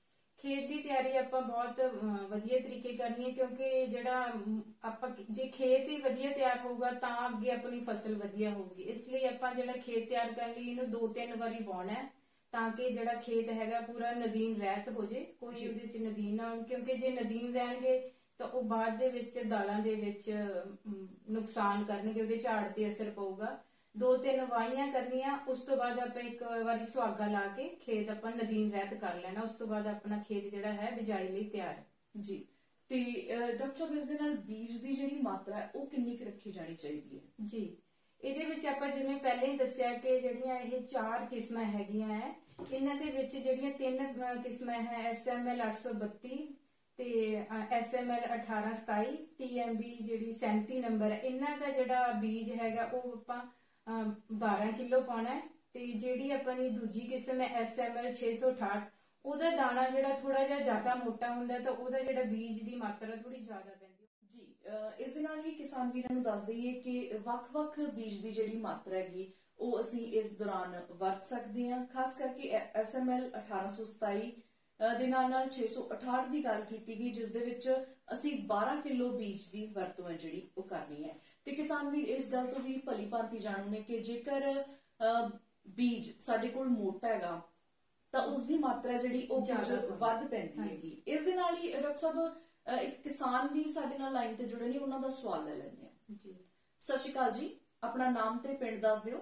ਖੇਤ ਦੀ ਤਿਆਰੀ ਆਪਾਂ ਬਹੁਤ ਅਹ, ਵਧੀਆ ਤਰੀਕੇ ਕਰਨੀ ਹੈ, ਕਿਉਂਕਿ ਜਿਹੜਾ ਅਮ, ਆਪਾਂ ਜੇ ਖੇਤ ਹੀ ਵਧੀਆ ਤਿਆਰ ਹੋਊਗਾ ਤਾਂ ਅੱਗੇ ਆਪਣੀ ਫਸਲ ਵਧੀਆ ਹੋਊਗੀ। ਇਸ ਲਈ ਆਪਾਂ ਜਿਹੜਾ ਖੇਤ ਤਿਆਰ ਕਰਨ ਲਈ ਇਹਨੂੰ ਦੋ ਤਿੰਨ ਵਾਰੀ ਵਾਹੁਣਾ ਹੈ, ਤਾਂ ਕਿ ਜਿਹੜਾ ਖੇਤ ਹੈਗਾ ਪੂਰਾ ਨਦੀਨ ਰਹਿਤ ਹੋ ਜੇ, ਕੋਈ ਉਹਦੇ ਚ ਨਦੀਨ ਨਾ ਹੋਣ, ਕਿਉਂਕਿ ਜੇ ਨਦੀਨ ਰਹਿਣਗੇ ਤਾਂ ਉਹ ਬਾਅਦ ਦੇ ਵਿੱਚ ਦਾਲਾਂ ਦੇ ਵਿੱਚ ਅਮ, ਨੁਕਸਾਨ ਕਰਨਗੇ, ਉਹਦੇ ਝਾੜ ਤੇ ਅਸਰ ਪਊਗਾ। ਦੋ ਤਿੰਨ ਵਾਹੀਆਂ ਕਰਨੀਆਂ, ਉਸ ਤੋਂ ਬਾਅਦ ਆਪਾਂ ਇੱਕ ਵਾਰੀ ਸੁਹਾਗਾ ਲਾ ਕੇ ਖੇਤ ਆਪਾਂ ਨਦੀਨ ਰਹਿਤ ਕਰ ਲੈਣਾ। ਉਸ ਤੋਂ ਬਾਅਦ ਆਪਣਾ ਖੇਤ ਜਿਹੜਾ ਹੈ ਬਿਜਾਈ ਲਈ ਤਿਆਰ ਹੈ ਜੀ। ਤੇ ਡਾਕਟਰ ਸਾਹਿਬ ਇਸ ਦੇ ਨਾਲ ਬੀਜ ਦੀ ਜਿਹੜੀ ਮਾਤਰਾ ਹੈ ਉਹ ਕਿੰਨੀ ਕੁ ਰੱਖੀ ਜਾਣੀ ਚਾਹੀਦੀ ਹੈ ਜੀ। ਇਹਦੇ ਵਿੱਚ ਆਪਾਂ ਜਿਵੇਂ ਪਹਿਲੇ ਹੀ ਦੱਸਿਆ ਕਿ ਜਿਹੜੀਆਂ ਇਹ ਚਾਰ ਕਿਸਮਾਂ ਹੈਗੀਆਂ ਹੈ, ਇਹਨਾਂ ਦੇ ਵਿੱਚ ਜਿਹੜੀਆਂ ਤਿੰਨ ਅਹ, ਕਿਸਮਾਂ ਹੈ ਐਸ ਐਮ ਐਲ ਅੱਠ ਸੌ ਬੱਤੀ ਤੇ ਐਸ ਐਮ ਐਲ ਅਠਾਰਾਂ ਸਤਾਈ, ਟੀ ਐਮ ਬੀ ਜਿਹੜੀ ਸੈਂਤੀ ਨੰਬਰ ਹੈ, ਇਹਨਾਂ ਦਾ ਜਿਹੜਾ ਬੀਜ ਹੈਗਾ ਉਹ ਆਪਾਂ ਅਹ, ਬਾਰਾਂ ਕਿਲੋ ਪਾਉਣਾ ਹੈ। ਤੇ ਜਿਹੜੀ ਆਪਣੀ ਦੂਜੀ ਕਿਸਮ ਹੈ ਐਸ ਐਮ ਐਲ ਛੇ ਸੌ ਅਠਾਹਠ, ਉਹਦਾ ਦਾਣਾ ਜਿਹੜਾ ਥੋੜਾ ਜਿਹਾ ਜ਼ਿਆਦਾ ਮੋਟਾ ਹੁੰਦਾ ਤਾਂ ਉਹਦਾ ਜਿਹੜਾ ਬੀਜ ਦੀ ਮਾਤਰਾ ਥੋੜੀ ਜ਼ਿਆਦਾ ਪੈਂਦੀ ਹੈ ਜੀ। ਅਹ ਇਸ ਦੇ ਨਾਲ ਹੀ ਕਿਸਾਨ ਵੀਰਾਂ ਨੂੰ ਦੱਸ ਦਈਏ ਕਿ ਵੱਖ-ਵੱਖ ਬੀਜ ਦੀ ਜਿਹੜੀ ਮਾਤਰਾ ਹੈਗੀ ਉਹ ਅਸੀਂ ਇਸ ਦੌਰਾਨ ਵਰਤ ਸਕਦੇ ਹਾਂ। ਖਾਸ ਕਰਕੇ ਐਸ ਐਮ ਐਲ ਅਠਾਰਾਂ ਸੌ ਸਤਾਈ ਦੇ ਨਾਲ ਨਾਲ ਛੇ ਸੌ ਅਠਾਹਠ ਦੀ ਗੱਲ ਕੀਤੀ ਗਈ, ਜਿਸ ਦੇ ਵਿੱਚ ਅਸੀਂ ਬਾਰਾਂ ਕਿਲੋ ਬੀਜ ਦੀ ਵਰਤੋਂ ਹੈ ਜਿਹੜੀ ਉਹ ਕਰਨੀ ਹੈ। ਤੇ ਕਿਸਾਨ ਵੀਰ ਇਸ ਗੱਲ ਤੋਂ ਵੀ ਭਲੀ ਭਾਂਤੀ ਜਾਣੂ ਨੇ ਕਿ ਜੇਕਰ ਅਹ, ਬੀਜ ਸਾਡੇ ਕੋਲ ਮੋਟਾ ਹੈਗਾ ਤਾਂ ਉਸ ਦੀ ਮਾਤਰਾ ਜਿਹੜੀ ਉਹ ਜ਼ਿਆਦਾ ਵੱਧ ਪੈਂਦੀ ਹੈਗੀ। ਇਸ ਦੇ ਨਾਲ ਹੀ ਡਾਕਟਰ ਸਾਹਿਬ ਅਹ, ਇੱਕ ਕਿਸਾਨ ਵੀ ਸਾਡੇ ਨਾਲ ਲਾਈਨ ਤੇ ਜੁੜੇ ਨੇ, ਉਹਨਾਂ ਦਾ ਸਵਾਲ ਲੈ ਲੈਂਦੇ ਹਾਂ ਜੀ। ਸਤਿ ਸ਼੍ਰੀ ਅਕਾਲ ਜੀ, ਆਪਣਾ ਨਾਮ ਤੇ ਪਿੰਡ ਦੱਸ ਦਿਓ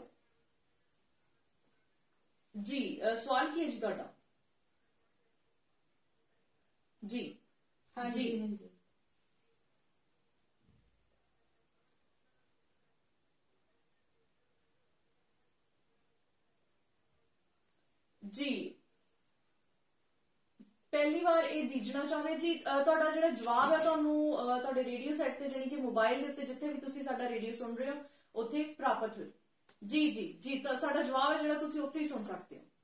ਜੀ। ਅਹ, ਸਵਾਲ ਕੀ ਹੈ ਜੀ ਤੁਹਾਡਾ? ਜੀ ਹਾਂਜੀ ਜੀ ਹਾਂਜੀ ਜੀ ਪਹਿਲੀ ਵਾਰ ਇਹ ਬੀਜਣਾ ਚਾਹੁੰਦੇ ਜੀ। ਅਹ ਤੁਹਾਡਾ ਜਿਹੜਾ ਜਵਾਬ ਹੈ ਤੁਹਾਨੂੰ ਅਹ ਤੁਹਾਡੇ ਰੇਡੀਓ ਸੈੱਟ ਤੇ ਜਾਨੀ ਕਿ ਮੋਬਾਈਲ ਦੇ ਉੱਤੇ ਜਿੱਥੇ ਵੀ ਤੁਸੀਂ ਸਾਡਾ ਰੇਡੀਓ ਸੁਣ ਰਹੇ ਹੋ ਉੱਥੇ ਪ੍ਰਾਪਤ ਹੋ। ਜੀ ਜੀ ਜੀ ਤਾਂ ਸਾਡਾ ਜਵਾਬ ਹੈ ਜਿਹੜਾ ਤੁਸੀਂ ਉੱਥੇ ਹੀ ਸੁਣ ਸਕਦੇ ਹੋ